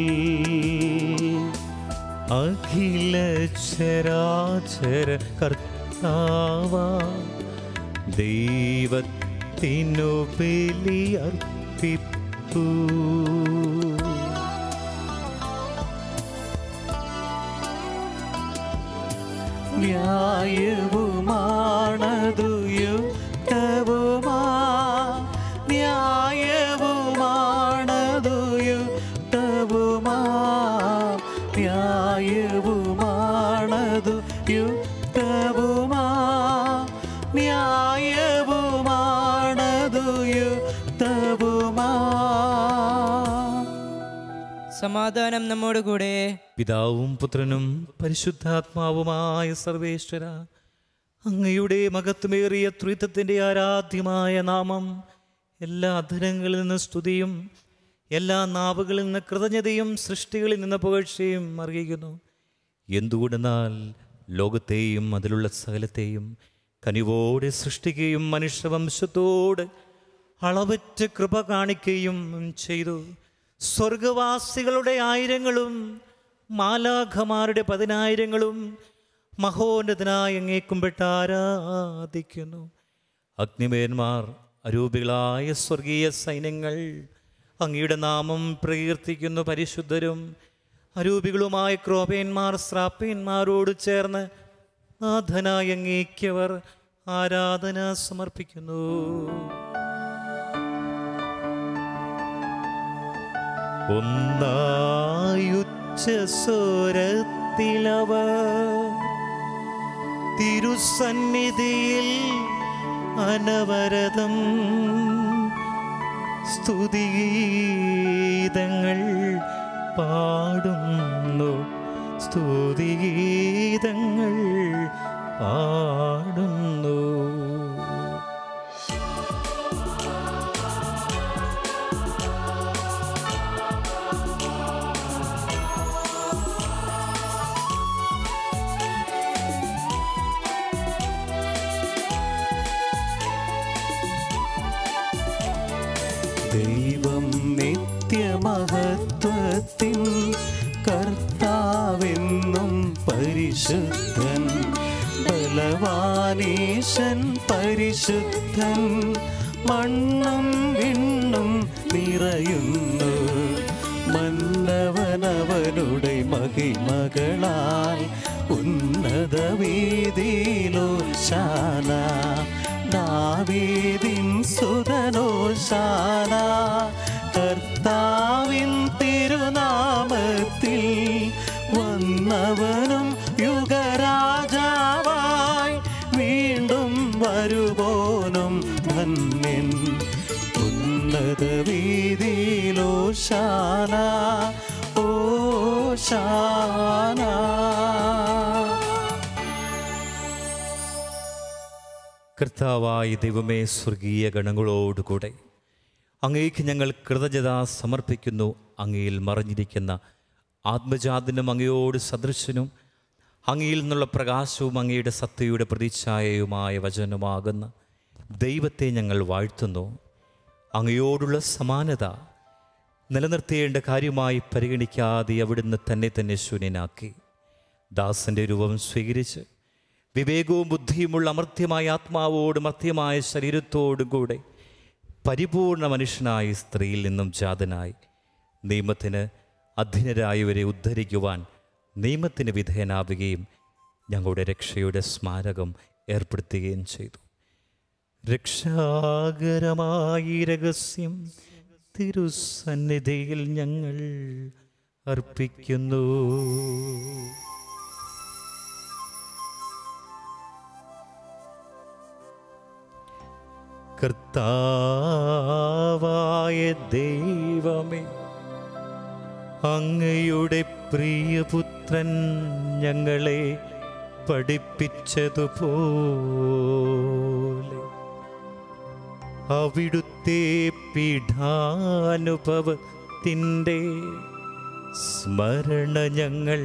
അഖില ചരാചര കർത്താവ ദൈവത്തിനു ബലിയർപ്പിപ്പൂ. ന്യായവുമാണതു യുക്തവുമാ ന്യായവുമാണതു യുക്തവുമാ ന്യായവുമാണതു യുക്ത സമാധാനം നമ്മോട് കൂടെ. പിതാവും പുത്രനും പരിശുദ്ധാത്മാവുമായ സർവേശ്വര, അങ്ങയുടെ മഹത്വമേറിയ ത്രിത്വത്തിൻ്റെ ആരാധ്യമായ നാമം എല്ലാ അധരങ്ങളിൽ നിന്ന് സ്തുതിയും എല്ലാ നാവുകളിൽ നിന്ന് കൃതജ്ഞതയും സൃഷ്ടികളിൽ നിന്ന് പുകഴ്ചയും അറിയിക്കുന്നു. എന്തുകൊണ്ടെന്നാൽ ലോകത്തെയും അതിലുള്ള സകലത്തെയും കനിവോടെ സൃഷ്ടിക്കുകയും മനുഷ്യവംശത്തോട് അളവറ്റ കൃപ കാണിക്കുകയും ചെയ്തു. സ്വർഗവാസികളുടെ ആയിരങ്ങളും മാലാഖമാരുടെ പതിനായിരങ്ങളും മഹോന്നതനായ അങ്ങേ കുമ്പിട്ട് ആരാധിക്കുന്നു. അഗ്നിമേന്മാർ അരൂപികളായ സ്വർഗീയ സൈന്യങ്ങൾ അങ്ങയുടെ നാമം പ്രകീർത്തിക്കുന്നു. പരിശുദ്ധരും അരൂപികളുമായ ക്രോപേന്മാർ ശ്രാപ്പേന്മാരോട് ചേർന്ന് നാഥനായ അങ്ങേക്കവർ ആരാധന സമർപ്പിക്കുന്നു. ഒന്നായുച്ചസ്വരത്തിലവർ തിരുസന്നിധിയിൽ അനവരതം സ്തുതിഗീതങ്ങൾ പാടുന്നു, സ്തുതിഗീതങ്ങൾ പാടുന്നു. ദൈവം നിത്യമഹത്വത്തിൻ കർത്താവെന്നും പരിശുദ്ധൻ, ബലവാനീശൻ പരിശുദ്ധൻ, മണ്ണും വിണ്ണും നിറയുന്നു. മന്നവനവനുടെ മഹിമകളാൽ ഉന്നത വീതിയിലോശാന, ദാവീദിൻ സുതനോശാന. കർത്താവിൻ തിരുനാമത്തിൽ വന്നവനും യുഗരാജാവായി വീണ്ടും വരുവോനും ധന്യൻ. ഉന്നത വീതിയിലോശാന, ഓശാന. കർത്താവായ ദൈവമേ, സ്വർഗീയ ഗണങ്ങളോടുകൂടെ അങ്ങേക്ക് ഞങ്ങൾ കൃതജ്ഞത സമർപ്പിക്കുന്നു. അങ്ങയിൽ മറഞ്ഞിരിക്കുന്ന ആത്മജാതനും അങ്ങയോട് സദൃശനും അങ്ങയിൽ നിന്നുള്ള പ്രകാശവും അങ്ങയുടെ സത്യയുടെ പ്രതിച്ഛായയുമായ വചനമാകുന്ന ദൈവത്തെ ഞങ്ങൾ വാഴ്ത്തുന്നു. അങ്ങയോടുള്ള സമാനത നിലനിർത്തേണ്ട കാര്യമായി പരിഗണിക്കാതെ അവിടുന്ന് തന്നെ തന്നെ ശൂന്യനാക്കി ദാസൻ്റെ രൂപം സ്വീകരിച്ച് വിവേകവും ബുദ്ധിയുമുള്ള അമർത്യമായ ആത്മാവോടും മർത്യമായ ശരീരത്തോടും കൂടെ പരിപൂർണ മനുഷ്യനായ സ്ത്രീയിൽ നിന്നും ജാതനായി നിയമത്തിന് അധീനരായവരെ ഉദ്ധരിക്കുവാൻ നിയമത്തിന് വിധേയനാവുകയും ഞങ്ങളുടെ രക്ഷയുടെ സ്മാരകം ഏർപ്പെടുത്തുകയും ചെയ്തു. രക്ഷാകരമായ രഹസ്യം തിരുസന്നിധിയിൽ ഞങ്ങൾ അർപ്പിക്കുന്നു. കർത്താവായ ദൈവമേ, അങ്ങയുടെ പ്രിയപുത്രൻ ഞങ്ങളെ പഠിപ്പിച്ചതുപോലെ അവിടുത്തെ പീഠാനുഭവത്തിൻ്റെ സ്മരണ ഞങ്ങൾ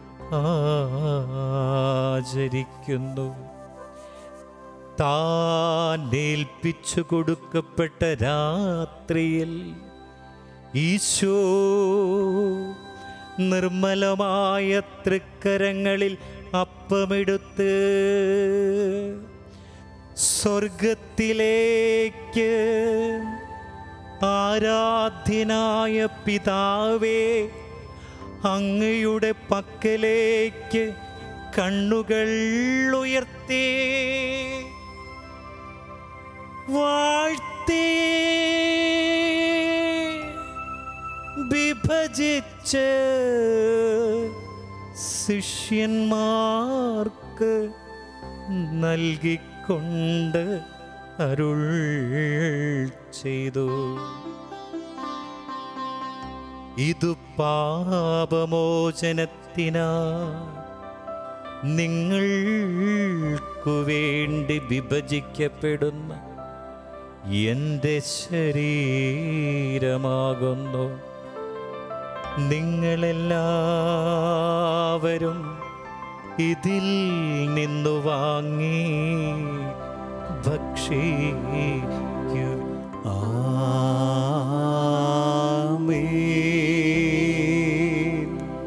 ആചരിക്കുന്നു. താൻ ഏൽപ്പിച്ചു കൊടുക്കപ്പെട്ട രാത്രിയിൽ ഈശോ നിർമ്മലമായ തൃക്കരങ്ങളിൽ അപ്പമെടുത്ത് സ്വർഗത്തിലേക്ക് ആരാധ്യനായ പിതാവേ, അങ്ങയുടെ പക്കലേക്ക് കണ്ണുകൾ ഉയർത്തി വാഴ്ത്തി വിഭജിച്ച് ശിഷ്യന്മാർക്ക് നൽകിക്കൊണ്ട് അരുൾ ചെയ്തു. ഇതു പാപമോചനത്തിനാ നിങ്ങൾക്കു വേണ്ടി വിഭജിക്കപ്പെടുന്ന എൻ്റെ ശരീരമാകുന്നു. നിങ്ങളെല്ലാവരും ഇതിൽ നിന്നു വാങ്ങി ഭക്ഷിക്കൂ. ആമേൻ.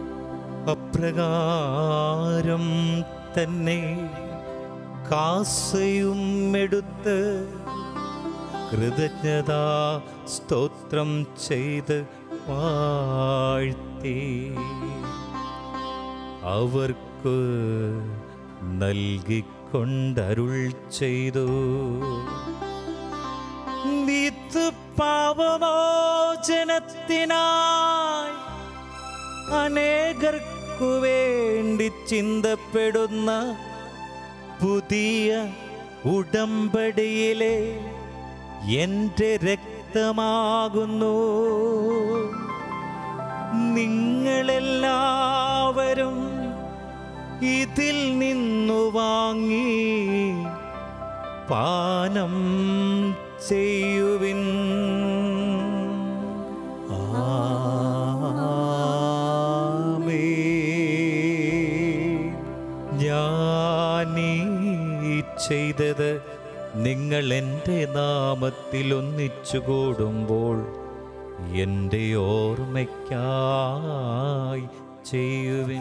അപ്രകാരം തന്നെ കാസയും എടുത്ത് കൃതജ്ഞതാ സ്തോത്രം ചെയ്ത് വാഴ്ത്തി അവർക്ക് നൽകിക്കൊണ്ടരുൾ ചെയ്തു. ഇത് പാപമോചനത്തിനായി അനേകർക്കു വേണ്ടി ചിന്തപ്പെടുന്ന പുതിയ ഉടമ്പടിയിലെ എൻ്റെ രക്തമാകുന്നു. നിങ്ങളെല്ലാവരും ഇതിൽ നിന്നു വാങ്ങി പാനം ചെയ്യുവിൻ. ആമേൻ. ഞാനീ ചെയ്തത് നിങ്ങൾ എൻ്റെ നാമത്തിൽ ഒന്നിച്ചു കൂടുമ്പോൾ എൻ്റെ ഓർമ്മയ്ക്കായി ചെയ്യുവിൻ.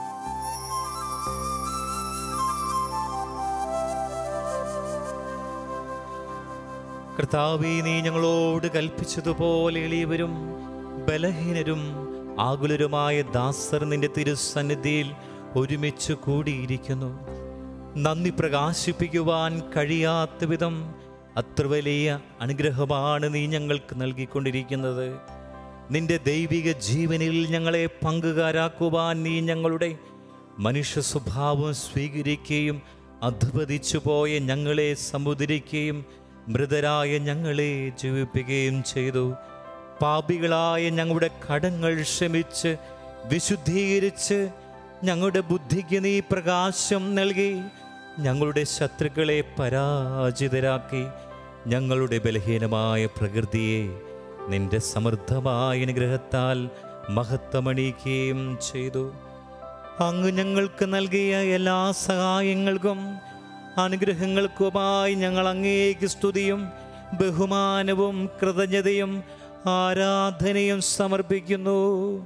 കർത്താവേ, നീ ഞങ്ങളോട് കൽപ്പിച്ചതുപോലെ എളിയവരും ബലഹീനരും ആകുലരുമായ ദാസർ നിന്റെ തിരുസന്നിധിയിൽ ഒരുമിച്ച് കൂടിയിരിക്കുന്നു. നന്ദി പ്രകാശിപ്പിക്കുവാൻ കഴിയാത്ത വിധം അത്ര വലിയ അനുഗ്രഹമാണ് നീ ഞങ്ങൾക്ക് നൽകിക്കൊണ്ടിരിക്കുന്നത്. നിന്റെ ദൈവിക ജീവനിൽ ഞങ്ങളെ പങ്കുകാരാക്കുവാൻ നീ ഞങ്ങളുടെ മനുഷ്യ സ്വഭാവം സ്വീകരിക്കുകയും അധപതിച്ചു പോയ ഞങ്ങളെ സമുദ്രിക്കുകയും മൃതരായ ഞങ്ങളെ ജീവിപ്പിക്കുകയും ചെയ്തു. പാപികളായ ഞങ്ങളുടെ കടങ്ങൾ ക്ഷമിച്ച് വിശുദ്ധീകരിച്ച് ഞങ്ങളുടെ ബുദ്ധിക്ക് നീ പ്രകാശം നൽകി ഞങ്ങളുടെ ശത്രുക്കളെ പരാജിതരാക്കി ഞങ്ങളുടെ ബലഹീനമായ പ്രകൃതിയെ നിന്റെ സമൃദ്ധമായ അനുഗ്രഹത്താൽ മഹത്വമണിയിക്കുകയും ചെയ്തു. അങ്ങ് ഞങ്ങൾക്ക് നൽകിയ എല്ലാ സഹായങ്ങൾക്കും അനുഗ്രഹങ്ങൾക്കുമായി ഞങ്ങൾ അങ്ങേക്ക് സ്തുതിയും ബഹുമാനവും കൃതജ്ഞതയും ആരാധനയും സമർപ്പിക്കുന്നു.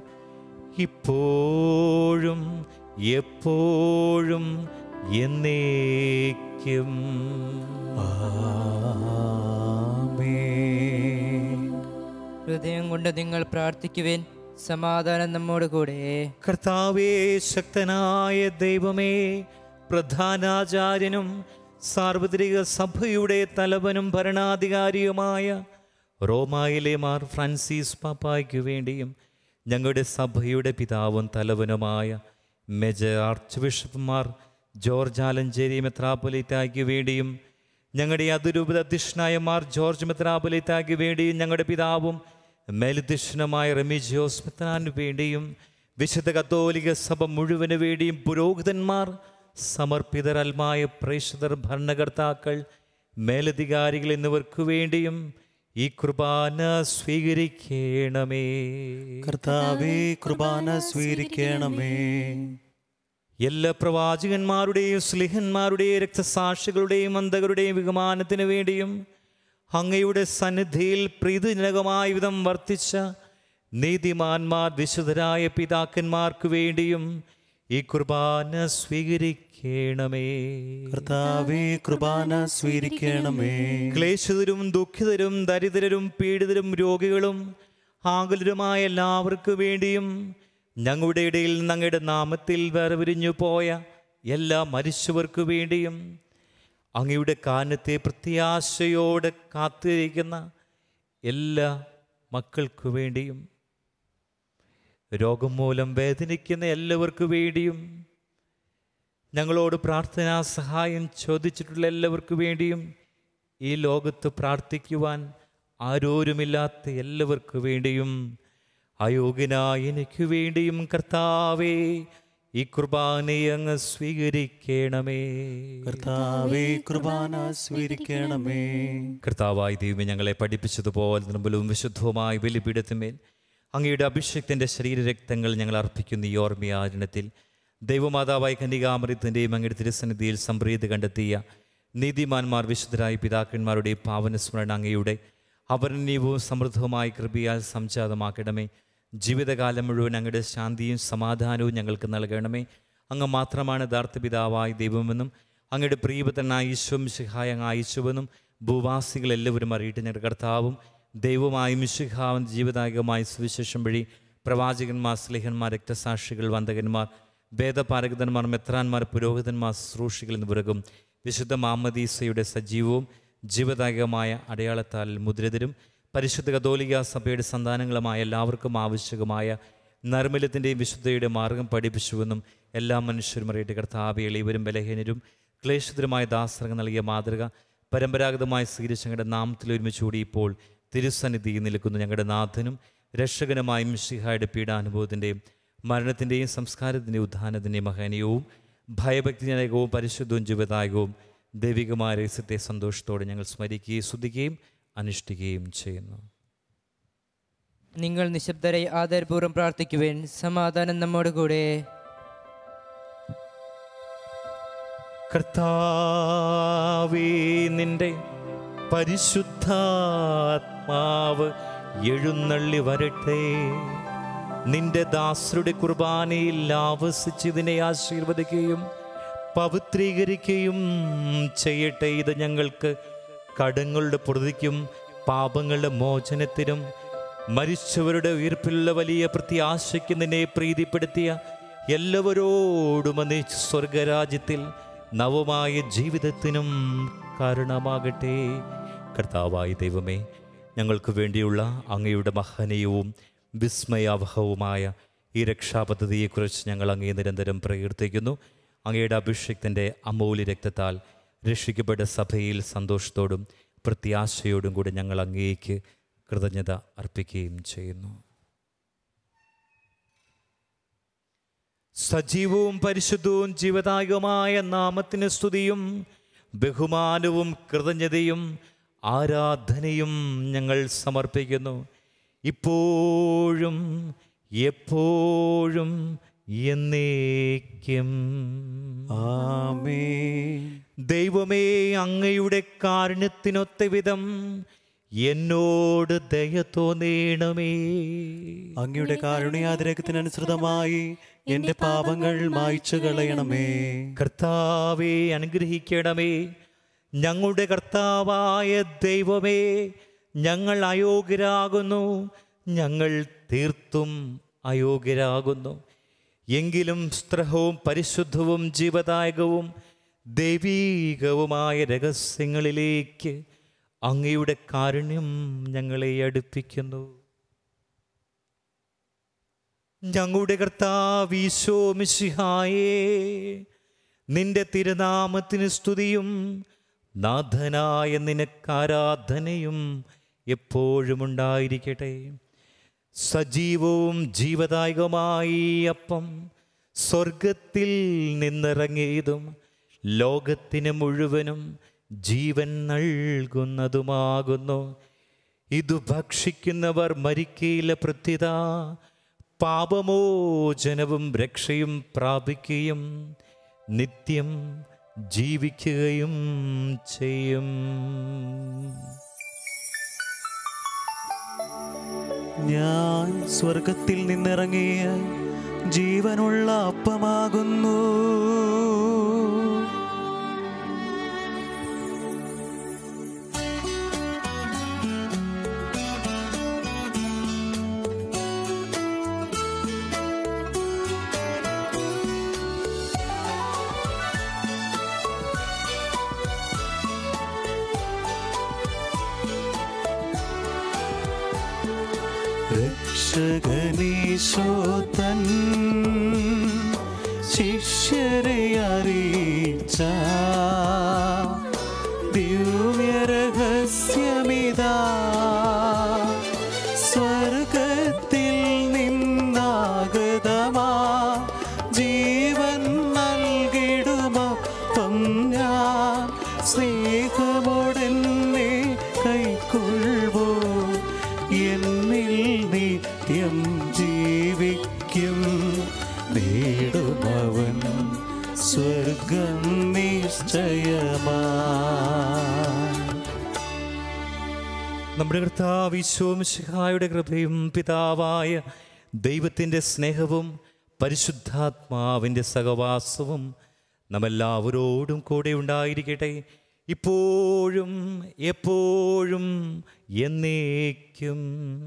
ഇപ്പോഴും എപ്പോഴും എന്നേക്കും. ആമേൻ. ഹൃദയം കൊണ്ട് നിങ്ങൾ പ്രാർത്ഥിക്കുവിൻ. സമാധാനം നമ്മോട് കൂടെ. കർത്താവേ, ശക്തനായ ദൈവമേ, പ്രധാനാചാര്യനും സാർവത്രിക സഭയുടെ തലവനും ഭരണാധികാരിയുമായ റോമായിലെ മാർ ഫ്രാൻസിസ് പാപ്പായ്ക്കു വേണ്ടിയും ഞങ്ങളുടെ സഭയുടെ പിതാവും തലവനുമായ മേജർ ആർച്ച് ബിഷപ്പുമാർ ജോർജ് ആലഞ്ചേരി മെത്രാപ്പൊലീത്തായ്ക്ക് വേണ്ടിയും ഞങ്ങളുടെ അതിരൂപത അധ്യക്ഷനായ മാർ ജോർജ് മെത്രാപ്പൊലീത്തായ്ക്ക് വേണ്ടിയും ഞങ്ങളുടെ പിതാവും മേലധ്യക്ഷനുമായ റെമിജിയോസ് മെത്രാനു വേണ്ടിയും വിശുദ്ധ കത്തോലിക സഭ മുഴുവന് വേണ്ടിയും പുരോഹിതന്മാർ, സമർപ്പിതരൽമായ പ്രേക്ഷിതർ, ഭരണകർത്താക്കൾ, മേലധികാരികൾ എന്നിവർക്കു വേണ്ടിയും ഈ കുർബാന സ്വീകരിക്കണമേ. കർത്താവേ, കുർബാന സ്വീകരിക്കണമേ. എല്ലാ പ്രവാചകന്മാരുടെയും സ്ലിഹന്മാരുടെയും രക്തസാക്ഷികളുടെയും അന്തകരുടെയും വികമാനത്തിന് വേണ്ടിയും അങ്ങയുടെ സന്നിധിയിൽ പ്രീതിജനകമായ വിധം വർത്തിച്ച നീതിമാന്മാർ, വിശുദ്ധരായ പിതാക്കന്മാർക്ക് വേണ്ടിയും ഈ കുർബാന സ്വീകരിക്കണമേ. കർത്താവേ, കുർബാന സ്വീകരിക്കണമേ. ക്ലേശിതരും ദുഃഖിതരും ദരിദ്രരും പീഡിതരും രോഗികളും ആകുലരുമായ എല്ലാവർക്കു വേണ്ടിയും ഞങ്ങളുടെ ഇടയിൽ അങ്ങയുടെ നാമത്തിൽ വേർപിരിഞ്ഞു പോയ എല്ലാ മരിച്ചവർക്കു വേണ്ടിയും അങ്ങയുടെ കാനത്തെ പ്രത്യാശയോടെ കാത്തിരിക്കുന്ന എല്ലാ മക്കൾക്കു വേണ്ടിയും രോഗം മൂലം വേദനിക്കുന്ന എല്ലാവർക്കു വേണ്ടിയും ഞങ്ങളോട് പ്രാർത്ഥനാ സഹായം ചോദിച്ചിട്ടുള്ള എല്ലാവർക്കു വേണ്ടിയും ഈ ലോകത്ത് പ്രാർത്ഥിക്കുവാൻ ആരോരുമില്ലാത്ത എല്ലാവർക്കു വേണ്ടിയും അയോഗ്യനായ എനിക്ക് വേണ്ടിയും കർത്താവേ ഈ കുർബാനയെ അങ്ങ് സ്വീകരിക്കണമേ. കർത്താവേ കുർബാന സ്വീകരിക്കണമേ. കർത്താവായ ദൈവമേ, ഞങ്ങളെ പഠിപ്പിച്ചതുപോലെ നിർമ്മലവും വിശുദ്ധവുമായ ബലിപീഠത്തിന്മേൽ അങ്ങയുടെ അഭിഷേകത്തിൻ്റെ ശരീരരക്തങ്ങൾ ഞങ്ങൾ അർപ്പിക്കുന്ന ഈ ഓർമ്മയാചരണത്തിൽ ദൈവമാതാവായ കന്യകാമറിയത്തിൻ്റെയും അങ്ങയുടെ തിരുസന്നിധിയിൽ സംപ്രീതി കണ്ടെത്തിയ നീതിമാന്മാർ വിശുദ്ധരായ പിതാക്കന്മാരുടെ പാവനസ്മരണ അങ്ങയുടെ അപരിണീയവും സമൃദ്ധവുമായ കൃപയാൽ സംജാതമാക്കണമേ. ജീവിതകാലം മുഴുവൻ അങ്ങയുടെ ശാന്തിയും സമാധാനവും ഞങ്ങൾക്ക് നൽകണമേ. അങ്ങ് മാത്രമാണ് യഥാർത്ഥ പിതാവായ ദൈവമെന്നും അങ്ങയുടെ പ്രിയപുത്രനായ ഈശോ മിശിഹായ അങ്ങ് അയച്ചുവെന്നും ഭൂവാസികളെല്ലാവരും അറിയിട്ട് ഞങ്ങളുടെ കർത്താവും ദൈവമായ മിശിഹാവൻ ജീവദായകമായ സുവിശേഷം വഴി പ്രവാചകന്മാർ, സ്ലേഹന്മാർ, രക്തസാക്ഷികൾ, വന്ദകന്മാർ, വേദപാരഗതന്മാർ, മെത്രാന്മാർ, പുരോഹിതന്മാർ, ശുശ്രൂഷികൾ എന്നിവർക്കും വിശുദ്ധ മാമ്മദീസയുടെ സജീവവും ജീവദായകമായ അടയാളത്താൽ മുദ്രിതരും പരിശുദ്ധ കത്തോലിക്ക സഭയുടെ സന്താനങ്ങളുമായ എല്ലാവർക്കും ആവശ്യകമായ നർമ്മല്യത്തിൻ്റെയും വിശുദ്ധയുടെ മാർഗം പഠിപ്പിച്ചുവെന്നും എല്ലാ മനുഷ്യരും അറിയട്ടെ. കർത്താവേ, എളിയവരും ബലഹീനരും ക്ലേശിതരുമായ ദാസർക്ക് നൽകിയ മാതൃക പരമ്പരാഗതമായി സ്വീകരിച്ച് ഞങ്ങളുടെ നാമത്തിൽ ഒരുമിച്ച് കൂടി ഇപ്പോൾ തിരുസന്നിധിയിൽ നിൽക്കുന്നു ഞങ്ങളുടെ നാഥനും രക്ഷകനുമായ മിശിഹായുടെ പീഡാനുഭവത്തിൻ്റെയും മരണത്തിൻ്റെയും സംസ്കാരത്തിൻ്റെയും ഉദ്ധാനത്തിൻ്റെയും മഹനീയവും ഭയഭക്തിജനകവും പരിശുദ്ധവും ജീവദായകവും ദൈവികമായ രഹസ്യത്തെ സന്തോഷത്തോടെ ഞങ്ങൾ സ്മരിക്കുകയും സ്തുതിക്കുകയും അനുഷ്ഠിക്കുകയും ചെയ്യുന്നു. നിങ്ങൾ നിശബ്ദരെ ആദരപൂർവ്വം പ്രാർത്ഥിക്കുവേൻ. സമാധാനം നമ്മോട് കൂടെ. കർത്താവേ, നിന്റെ പരിശുദ്ധാത്മാവ് എഴുന്നള്ളി വരട്ടെ. നിന്റെ ദാസരുടെ കുർബാനയിൽ ആവസിച്ചതിനെ ആശീർവദിക്കുകയും പവിത്രീകരിക്കുകയും ചെയ്യട്ടെ. ഇത് ഞങ്ങൾക്ക് കടങ്ങളുടെ പൊറുതിക്കും പാപങ്ങളുടെ മോചനത്തിനും മരിച്ചവരുടെ ഉയർപ്പിലുള്ള വലിയ പ്രത്യാശയ്ക്ക് നിന്നെ പ്രീതിപ്പെടുത്തിയ എല്ലാവരോടും ഒന്നിച്ച് സ്വർഗരാജ്യത്തിൽ നവമായ ജീവിതത്തിനും കാരണമാകട്ടെ. കർത്താവായ ദൈവമേ, ഞങ്ങൾക്ക് വേണ്ടിയുള്ള അങ്ങയുടെ മഹനീയവും വിസ്മയാവഹവുമായ ഈ രക്ഷാപദ്ധതിയെക്കുറിച്ച് ഞങ്ങൾ അങ്ങേ നിരന്തരം പ്രകീർത്തിക്കുന്നു. അങ്ങയുടെ അഭിഷേകത്തിൻ്റെ അമൂല്യ രക്തത്താൽ രക്ഷിക്കപ്പെട്ട സഭയിൽ സന്തോഷത്തോടും പ്രത്യാശയോടും കൂടി ഞങ്ങൾ അങ്ങേക്ക് കൃതജ്ഞത അർപ്പിക്കുകയും ചെയ്യുന്നു. സജീവവും പരിശുദ്ധവും ജീവദായകമായ നാമത്തിന് സ്തുതിയും ബഹുമാനവും കൃതജ്ഞതയും ആരാധനയും ഞങ്ങൾ സമർപ്പിക്കുന്നു, ഇപ്പോഴും എപ്പോഴും എന്നേക്കും. ആമേൻ. ദൈവമേ, അങ്ങയുടെ കാരുണ്യത്തിനൊത്ത വിധം എന്നോട് ദയ തോന്നേണമേ. അങ്ങയുടെ കാരുണ്യാതിരകത്തിനനുസൃതമായി എന്റെ പാപങ്ങൾ മായ്ച്ചു കളയണമേ. കർത്താവേ, അനുഗ്രഹിക്കണമേ. ഞങ്ങളുടെ കർത്താവായ ദൈവമേ, ഞങ്ങൾ അയോഗ്യരാകുന്നു, ഞങ്ങൾ തീർത്തും അയോഗ്യരാകുന്നു. എങ്കിലും സ്ത്രഹവും പരിശുദ്ധവും ജീവദായകവും ദൈവീകവുമായ രഹസ്യങ്ങളിലേക്ക് അങ്ങയുടെ കാരുണ്യം ഞങ്ങളെ അടുപ്പിക്കുന്നു. ഞങ്ങളുടെ കർത്താവ് ഈശോ മിശിഹായേ, നിന്റെ തിരുനാമത്തിന് സ്തുതിയും നാഥനായ നിനക്ക് ആരാധനയും എപ്പോഴും ഉണ്ടായിരിക്കട്ടെ. സജീവവും ജീവദായകമായി അപ്പം സ്വർഗത്തിൽ നിന്നിറങ്ങിയതും ലോകത്തിന് മുഴുവനും ജീവൻ നൽകുന്നതുമാകുന്നു. ഇതു ഭക്ഷിക്കുന്നവർ മരിക്കയില്ല, പ്രത്യുത പാപമോചനവും രക്ഷയും പ്രാപിക്കുകയും നിത്യം ജീവിക്കുകയും ചെയ്യും. ഞാൻ സ്വർഗത്തിൽ നിന്നിറങ്ങിയ ജീവനുള്ള അപ്പമാകുന്നു. രക്ഷകനീശോതൻ ശിഷ്യരെ അറിയിച്ച ദിവ്യരഹസ്യമിതാ, സ്വർഗത്തിൽ നേടുമവൻ സ്വർഗം നിശ്ചയമാ. നമ്മുടെ കർത്താവ് ഈശോ മിശിഹായുടെ കൃപയും പിതാവായ ദൈവത്തിൻ്റെ സ്നേഹവും പരിശുദ്ധാത്മാവിൻ്റെ സഹവാസവും നമ്മെല്ലാവരോടും കൂടെ ഉണ്ടായിരിക്കട്ടെ, ഇപ്പോഴും എപ്പോഴും എന്നേക്കും.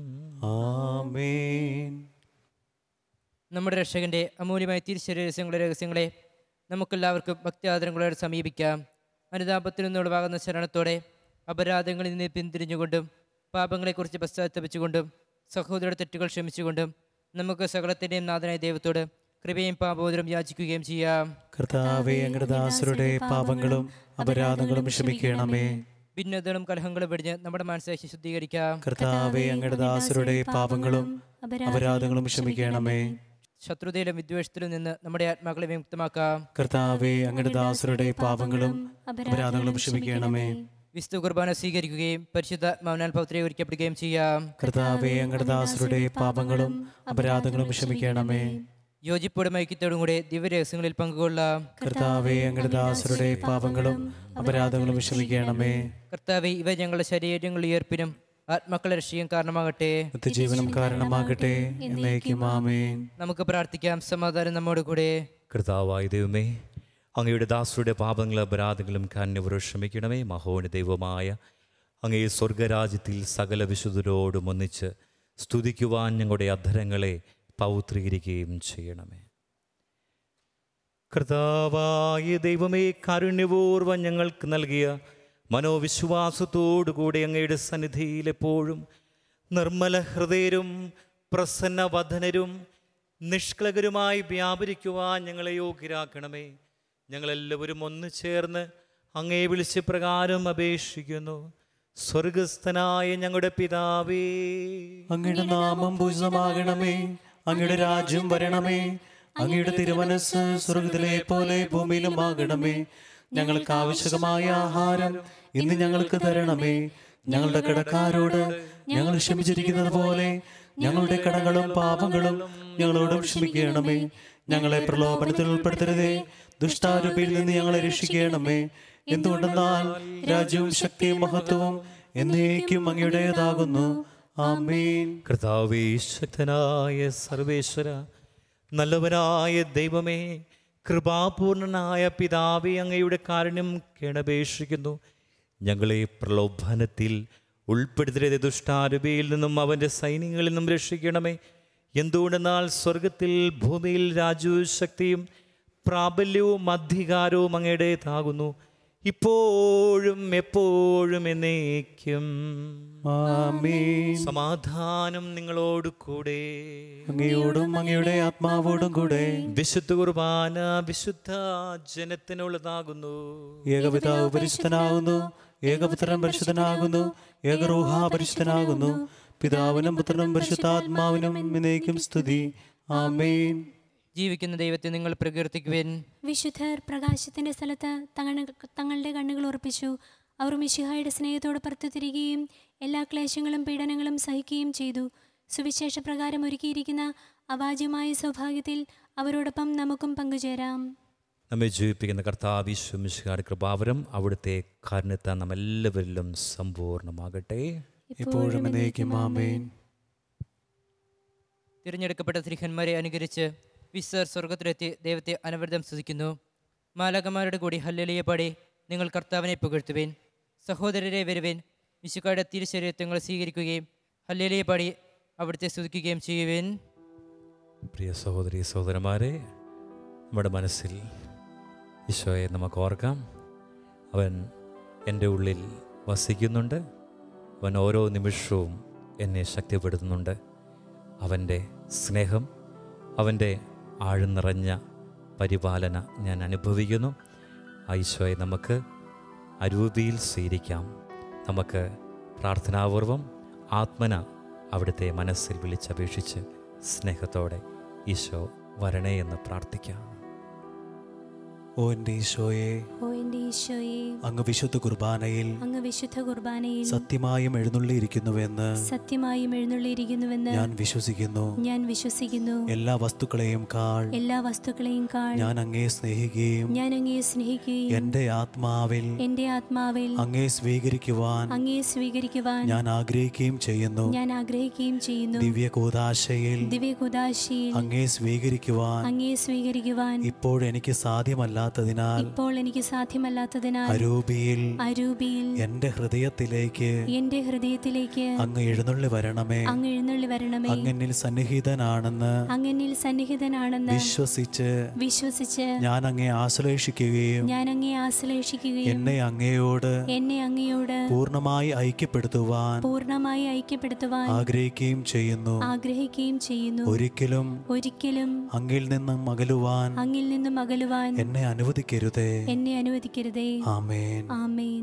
ആമേൻ. നമ്മുടെ രക്ഷകന്റെ അമൂല്യമായ തിരിച്ചറിയ രഹസ്യങ്ങളുടെ രഹസ്യങ്ങളെ നമുക്കെല്ലാവർക്കും ഭക്തിയാദരങ്ങളോടെ സമീപിക്കാം. അനുതാപത്തിൽ നിന്നുളവാകുന്ന ശരണത്തോടെ അപരാധങ്ങളിൽ നിന്ന് പിന്തിരിഞ്ഞുകൊണ്ടും പാപങ്ങളെക്കുറിച്ച് പശ്ചാത്തപിച്ചുകൊണ്ടും സഹോദരയുടെ തെറ്റുകൾ ക്ഷമിച്ചുകൊണ്ടും നമുക്ക് സകലത്തിൻ്റെയും നാഥനായ ദൈവത്തോട് കൃപയും പാപബോധവും യാചിക്കുകയും ചെയ്യാം. കർത്താവേ, അങ്ങയുടെ ദാസരുടെ പാപങ്ങളും അപരാധങ്ങളും ക്ഷമിക്കണമേ. ഭിന്നതകളും കലഹങ്ങളും വെടിഞ്ഞ് നമ്മുടെ മനസ്സെ ശുദ്ധീകരിക്കാം. കർത്താവേ, അങ്ങയുടെ ദാസരുടെ പാപങ്ങളും അപരാധങ്ങളും ക്ഷമിക്കണമേ. ശത്രുതയിലും വിദ്വേഷത്തിലും നിന്ന് നമ്മുടെ ആത്മാക്കളെ വിമുക്തമാക്കാം. കർത്താവേ, അങ്ങയുടെ ദാസരുടെ പാപങ്ങളും അപരാധങ്ങളും ക്ഷമിക്കണമേ. വിശുദ്ധ കുർബാന സ്വീകരിക്കുകയും പരിശുദ്ധാത്മാവിനാൽ പൗത്രീകരിക്കപ്പെടുകയും ചെയ്യാം. കർത്താവേ, അങ്ങയുടെ ദാസരുടെ പാപങ്ങളും അപരാധങ്ങളും ക്ഷമിക്കണമേ. യോജിപ്പോടും ഐക്യത്തോടും കൂടെ ദിവ്യരഹസ്യങ്ങളിൽ പങ്കുകൊള്ളാം. കർത്താവേ, അങ്ങയുടെ ദാസരുടെ പാപങ്ങളും അപരാധങ്ങളും ക്ഷമിക്കണമേ. കർത്താവേ, ഇവ ഞങ്ങളുടെ ശരീരങ്ങളുടെ ഉയർപ്പിനും ആത്മാക്കളുടെ രക്ഷയും കാരണമാകട്ടെ, നിത്യജീവനും കാരണമാകട്ടെ. എന്നേക്കും ആമേൻ. നമുക്ക് പ്രാർത്ഥിക്കാം. സമാധാനം നമ്മോട് കൂടെ. കർത്താവായ ദൈവമേ, അങ്ങയുടെ ദാസരുടെ പാപങ്ങളും അപരാധങ്ങളും കാരുണ്യപൂർവ്വം ക്ഷമിക്കണമേ. മഹോന്നത ദൈവമായ അങ്ങയെ സ്വർഗരാജ്യത്തിൽ സകല വിശുദ്ധരോടും ഒന്നിച്ച് സ്തുതിക്കുവാൻ ഞങ്ങളുടെ അധരങ്ങളെ പൗത്രീകരിക്കുകയും ചെയ്യണമേ. കർത്താവായ ദൈവമേ, കാരുണ്യപൂർവ്വം ഞങ്ങൾക്ക് നൽകിയ മനോവിശ്വാസത്തോടുകൂടി അങ്ങയുടെ സന്നിധിയിൽ എപ്പോഴും നിർമ്മല ഹൃദയരും പ്രസന്നവദനരും നിഷ്കളങ്കരുമായി വ്യാപരിക്കുവാൻ ഞങ്ങളെ യോഗ്യരാക്കണമേ. ഞങ്ങളെല്ലാവരും ഒന്ന് ചേർന്ന് അങ്ങയെ വിളിച്ച് പ്രകാരം അപേക്ഷിക്കുന്നു. സ്വർഗസ്ഥനായ ഞങ്ങളുടെ പിതാവേ, അങ്ങയുടെ നാമം പൂജിതമാകണമേ. അങ്ങയുടെ രാജ്യം വരണമേ. അങ്ങയുടെ തിരുമനസ്സ് സ്വർഗ്ഗത്തിലെ പോലെ ഭൂമിയിലും ആകണമേ. ഞങ്ങൾക്ക് ആവശ്യമായ ആഹാരം ഇന്ന് ഞങ്ങൾക്ക് തരണമേ. ഞങ്ങളുടെ കടക്കാരോട് ഞങ്ങൾ ക്ഷമിച്ചിരിക്കുന്നത് പോലെ ഞങ്ങളുടെ കടങ്ങളും പാപങ്ങളും ഞങ്ങളോടും ക്ഷമിക്കണമേ. ഞങ്ങളെ പ്രലോഭനത്തിൽ ഉൾപ്പെടുത്തരുതേ, ദുഷ്ടാരൂപിയിൽ നിന്ന് ഞങ്ങളെ രക്ഷിക്കണമേ. എന്തുകൊണ്ടെന്നാൽ രാജ്യവും ശക്തിയും മഹത്വവും എന്നേക്കും അങ്ങയുടേതാകുന്നു. ആമേൻ. കർത്താവേ, ശക്തനായ സർവേശ്വര, നല്ലവനായ ദൈവമേ, കൃപാപൂർണനായ പിതാവേ, അങ്ങയുടെ കാരുണ്യം കേണപേക്ഷിക്കുന്നു. ഞങ്ങളെ പ്രലോഭനത്തിൽ ഉൾപ്പെടുത്തരുത്, ദുഷ്ടാരൂപിയിൽ നിന്നും അവൻ്റെ സൈന്യങ്ങളിൽ നിന്നും രക്ഷിക്കണമേ. എന്തുകൊണ്ടെന്നാൽ സ്വർഗത്തിൽ ഭൂമിയിൽ രാജ്യവും ശക്തിയും പ്രാബല്യവും അധികാരവും അങ്ങയുടേതാകുന്നു, ഇപ്പോഴും എപ്പോഴും എന്നേക്കും. ആമേൻ. സമാധാനം നിങ്ങളോട് കൂടെ, അങ്ങയോടും അങ്ങയുടെ ആത്മാവോടും കൂടെ. വിശുദ്ധ കുർബാന വിശുദ്ധ ജനത്തിനുള്ളതാകുന്നു. ഏകപിതാവ് പരിശുദ്ധനാകുന്നു, ഏകപുത്രൻ പരിശുദ്ധനാകുന്നു, ഏകറൂഹ പരിശുദ്ധനാകുന്നു. പിതാവിനും പുത്രനും പരിശുദ്ധാത്മാവിനും എന്നേക്കും സ്തുതി. ആമേൻ. ജീവിക്കുന്ന ദൈവത്തെ നിങ്ങൾ പ്രകീർത്തിക്കുവിൻ. വിശുദ്ധർ പ്രകാശത്തിന്റെ സ്ഥലത്ത് തങ്ങ തങ്ങളുടെ കണ്ണുകൾ ഉറപ്പിച്ചു. അവർ മിശിഹായുടെ സ്നേഹത്തോട് പുറത്തുതിരികുകയും എല്ലാ ക്ലേശങ്ങളും പീഡനങ്ങളും സഹിക്കുകയും ചെയ്തു. സുവിശേഷ പ്രകാരം ഒരുക്കിയിരിക്കുന്ന അവാജ്യമായ സൗഭാഗ്യത്തിൽ അവരോടൊപ്പം നമുക്കും പങ്കുചേരാം. നമ്മെ ജീവിപ്പിക്കുന്ന കർത്താവ് ഈശോ മിശിഹായുടെ കൃപാവരം അവിടുത്തെ കാരുണ്യത്താൽ നമ്മെല്ലാവരിലും സമ്പൂർണ്ണമാകട്ടെ, ഇപ്പോഴും എന്നേക്കും. ആമേൻ. തിരഞ്ഞെടുക്കപ്പെട്ട സ്ത്രീഹന്മാരെ അനുകരിച്ച് വിശ്വർ സ്വർഗത്തിലെത്തി ദൈവത്തെ അനവരതം സ്തുതിക്കുന്നു. മാലാകമാരുടെ കൂടി ഹല്ലേലൂയ പാടി നിങ്ങൾ കർത്താവിനെ പുകഴ്ത്തുവിൻ. സഹോദരരെ വരുവിൻ, മിശിഹായുടെ തിരുശരീരത്വങ്ങൾ സ്വീകരിക്കുകയും ഹല്ലേലൂയ പാടി അവിടുത്തെ സ്തുതിക്കുകയും ചെയ്യുവിൻ. പ്രിയ സഹോദരി സഹോദരന്മാരെ, നമ്മുടെ മനസ്സിൽ ഈശോയെ നമുക്ക് ഓർക്കാം. അവൻ എൻ്റെ ഉള്ളിൽ വസിക്കുന്നുണ്ട്. അവൻ ഓരോ നിമിഷവും എന്നെ ശക്തിപ്പെടുത്തുന്നുണ്ട്. അവൻ്റെ സ്നേഹം, അവൻ്റെ ആഴ്ന്നിറഞ്ഞ പരിപാലന ഞാൻ അനുഭവിക്കുന്നു. ആ ഈശോയെ നമുക്ക് അരൂപിയിൽ സ്വീകരിക്കാം. നമുക്ക് പ്രാർത്ഥനാപൂർവം ആത്മന അവിടുത്തെ മനസ്സിൽ വിളിച്ചപേക്ഷിച്ച് സ്നേഹത്തോടെ ഈശോ വരണേ എന്ന് പ്രാർത്ഥിക്കാം. ഓ എൻ്റെ ഈശോയെ, ഓ എൻ്റെ ഈശോയെ, അങ്ങ് വിശുദ്ധ കുർബാനയിൽ അങ്ങ് വിശുദ്ധ കുർബാനയിൽ സത്യമായും എഴുന്നള്ളിയിരിക്കുന്നുവെന്ന് സത്യമായും എഴുന്നള്ളിയിരിക്കുന്നുവെന്ന് ഞാൻ വിശ്വസിക്കുന്നു. ഞാൻ വിശ്വസിക്കുന്നു. എല്ലാ വസ്തുക്കളെയും കാൾ എല്ലാ വസ്തുക്കളെയും കാൾ ഞാൻ അങ്ങയെ സ്നേഹിക്കുകയും ഞാൻ അങ്ങയെ സ്നേഹിക്കുകയും എൻ്റെ ആത്മാവിൽ എൻ്റെ ആത്മാവിൽ അങ്ങയെ സ്വീകരിക്കുവാൻ അങ്ങയെ സ്വീകരിക്കുവാൻ ഞാൻ ആഗ്രഹിക്കുകയും ചെയ്യുന്നു. ഞാൻ ആഗ്രഹിക്കുകയും ചെയ്യുന്നു. ദിവ്യ കൂദാശയിൽ ദിവ്യകുദാശയിൽ അങ്ങയെ സ്വീകരിക്കുവാൻ അങ്ങയെ സ്വീകരിക്കുവാൻ ഇപ്പോഴെനിക്ക് സാധ്യമല്ലാത്തതിനാൽ ഇപ്പോൾ എനിക്ക് സാധ്യമല്ലാത്തതിനാൽ അരൂപിയിൽ അരൂപിയിൽ എൻ്റെ ഹൃദയത്തിലേക്ക് എന്റെ ഹൃദയത്തിലേക്ക് അങ്ങ് എഴുന്നള്ളി വരണമേ. അങ്ങ് എഴുന്നള്ളി വരണമേ. അങ്ങനിൽ സന്നിഹിതനാണെന്ന് അങ്ങനിൽ സന്നിഹിതനാണെന്ന് വിശ്വസിച്ച് വിശ്വസിച്ച് ഞാൻ അങ്ങയെ ആശ്ലേഷിക്കുകയും ഞാൻ അങ്ങയെ ആശ്ലേഷിക്കുകയും എന്നെ അങ്ങയോട് എന്നെ അങ്ങയോട് പൂർണ്ണമായി ഐക്യപ്പെടുത്തുവാൻ പൂർണ്ണമായി ഐക്യപ്പെടുത്തുവാൻ ആഗ്രഹിക്കുകയും ചെയ്യുന്നു. ആഗ്രഹിക്കുകയും ചെയ്യുന്നു. ഒരിക്കലും ഒരിക്കലും അങ്ങിൽ നിന്നും അകലുവാൻ അങ്ങിൽ നിന്നും അകലുവാൻ എന്നെ അനുവദിക്കരുതേ. എന്നെ അനുവദിക്കരുതേ. ആമേൻ. ആമേൻ.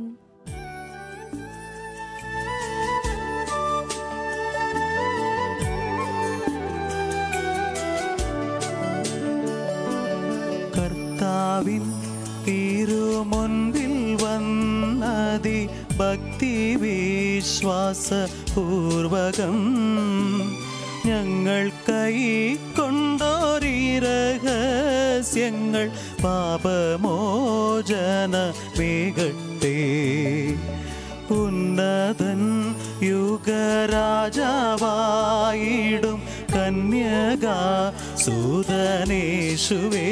കർത്താവിൻ തിരുമുൻപിൽ വന്നതി ഭക്തി വിശ്വാസ പൂർവകം ഞങ്ങൾ കൈക്കൊണ്ടോരീ രഹസ്യങ്ങൾ പാപമോചന മേഘട്ടെ. ഉന്നതൻ യുഗരാജാവായിടും കന്യകാ സുതനേശുവേ,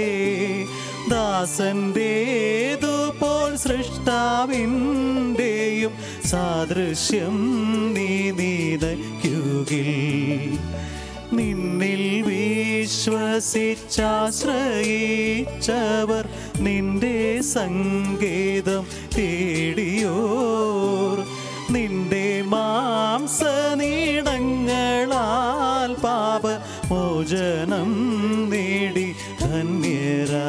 ദാസന്റേതുപോൽ സൃഷ്ടാവിൻ്റെയും സാദൃശ്യം നീ നീതയ്ക്കുകിൽ. നിന്നിൽ വിശ്വസിച്ചാശ്രയിച്ചവർ നിന്റെ സങ്കേതം തേടിയോർ നിന്റെ മാംസനീടങ്ങളാൽ പാപ മോചനം നേടി ധന്യരാ.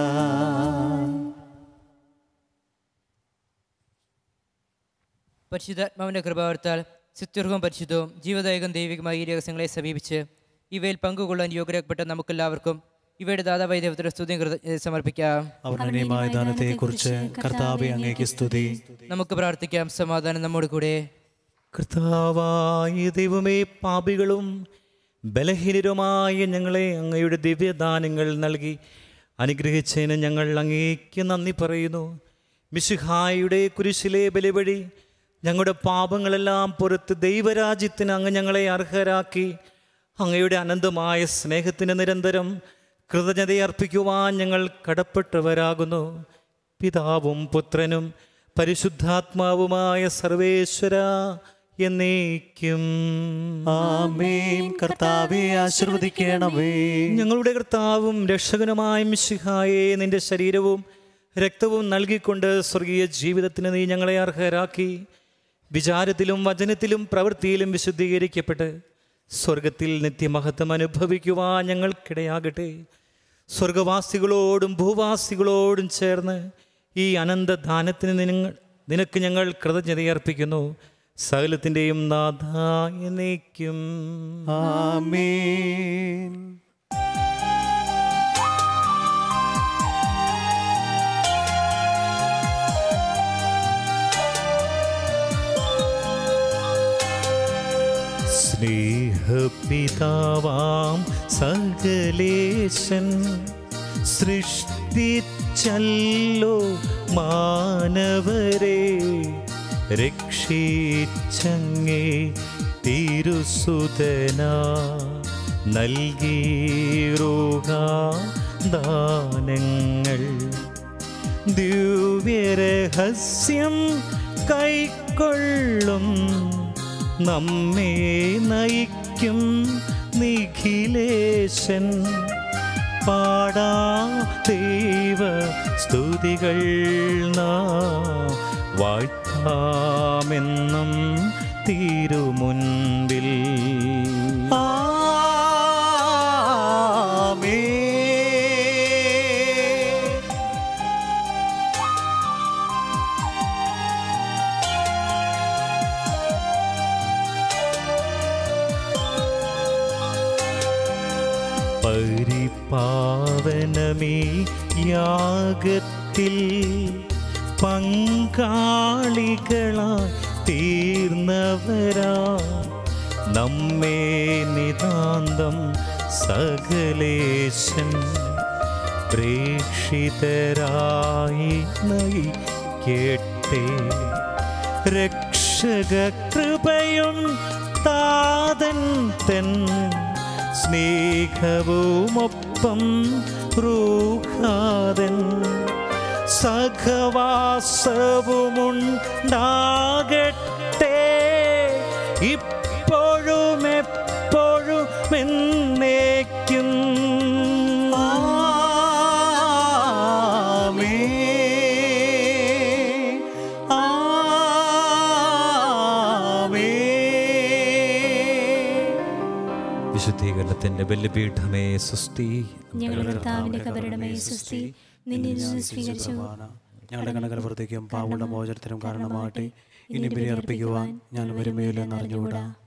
പരിശുദ്ധാത്മാവിൻ്റെ കൃപാവർത്താൽ സുത്യർഹവും പരിശുദ്ധവും ജീവദായകം ദൈവികമായ ഈ രഹസ്യങ്ങളെ സമീപിച്ച് ഇവയിൽ പങ്കുകൊള്ളാൻ യോഗ്യരാക്കപ്പെട്ട നമുക്കെല്ലാവർക്കും ഇവയുടെ ദാതാവായ ദൈവത്തിന് സ്തുതിയും കൃതജ്ഞതയും സമർപ്പിക്കാം. അവർണ്ണനീയമായ ദാനത്തെക്കുറിച്ച് കർത്താവേ അങ്ങേക്ക് സ്തുതി. നമുക്ക് പ്രാർത്ഥിക്കാം. സമാധാനം നമ്മോട് കൂടെ. കർത്താവായ ദൈവമേ, പാപികളും ബലഹീനരുമായ ഞങ്ങളെ അങ്ങയുടെ ദിവ്യദാനങ്ങൾ നൽകി അനുഗ്രഹിച്ചതിന് ഞങ്ങൾ അങ്ങേക്ക് നന്ദി പറയുന്നു. മിശിഹായുടെ കുരിശിലെ ബലിവഴി ഞങ്ങളുടെ പാപങ്ങളെല്ലാം പുറത്ത് ദൈവരാജ്യത്തിന് അങ്ങ് ഞങ്ങളെ അർഹരാക്കി. അങ്ങയുടെ അനന്തമായ സ്നേഹത്തിന് നിരന്തരം കൃതജ്ഞതയർപ്പിക്കുവാൻ ഞങ്ങൾ കടപ്പെട്ടവരാകുന്നു. പിതാവും പുത്രനും പരിശുദ്ധാത്മാവുമായ സർവേശ്വര എന്നേക്കും ആമേൻ. കർത്താവേ ആശീർവദിക്കണമേ. ഞങ്ങളുടെ കർത്താവും രക്ഷകനുമായ മിശിഹായെ, നിന്റെ ശരീരവും രക്തവും നൽകിക്കൊണ്ട് സ്വർഗീയ ജീവിതത്തിന് നീ ഞങ്ങളെ അർഹരാക്കി. വിചാരത്തിലും വചനത്തിലും പ്രവൃത്തിയിലും വിശുദ്ധീകരിക്കപ്പെട്ട് സ്വർഗത്തിൽ നിത്യമഹത്വം അനുഭവിക്കുവാൻ ഞങ്ങൾക്കിടയാകട്ടെ. സ്വർഗവാസികളോടും ഭൂവാസികളോടും ചേർന്ന് ഈ അനന്തദാനത്തിന് നിങ്ങൾ നിനക്ക് ഞങ്ങൾ കൃതജ്ഞതയർപ്പിക്കുന്നു. സകലത്തിൻ്റെയും നാഥ എന്നേക്കും ആമേൻ. സ്നേഹപിതാവാം സകലേശൻ സൃഷ്ടിച്ചല്ലോ മാനവരെ, രക്ഷിച്ചങ്ങേ തിരുസുതനാ നൽകിയ ദിവ്യരഹസ്യം കൈക്കൊള്ളും നമ്മെ നയിക്കും നിഖിലേശൻ. പാടാ ദൈവ സ്തുതികൾ നാം വാഴ്ത്താമെന്നും തിരുമുൻപിൽ. പാവനമീ യാഗത്തിൽ പങ്കാളികളായി തീർന്നവരാ നമ്മെ നിതാന്തം സകലേശൻ പ്രേക്ഷിതരായി നയിക്കട്ടെ. രക്ഷക കൃപയും താതൻ തൻ സ്നേഹവുമൊപ്പം റൂഹാതൻ സഹവാസവുമുണ്ടാകട്ടെ ഇപ്പോഴും എപ്പോഴും എന്നേക്കും. വിശുദ്ധീകരണത്തിന്റെ ബലിപീഠമേ സുസ്തി. ഞങ്ങളുടെ കർത്താവിന്റെ കബറിടമേ സുസ്തി. നിന്നെ സ്വീകരിച്ചു ഞങ്ങളുടെ കണകൾ വൃത്തിക്കും പാവങ്ങളുടെ മോചനത്തിനും കാരണമാകട്ടെ. ഇനി ബലി അർപ്പിക്കുവാൻ ഞാൻ വരുമേലെന്ന് അറിഞ്ഞുകൂടാ.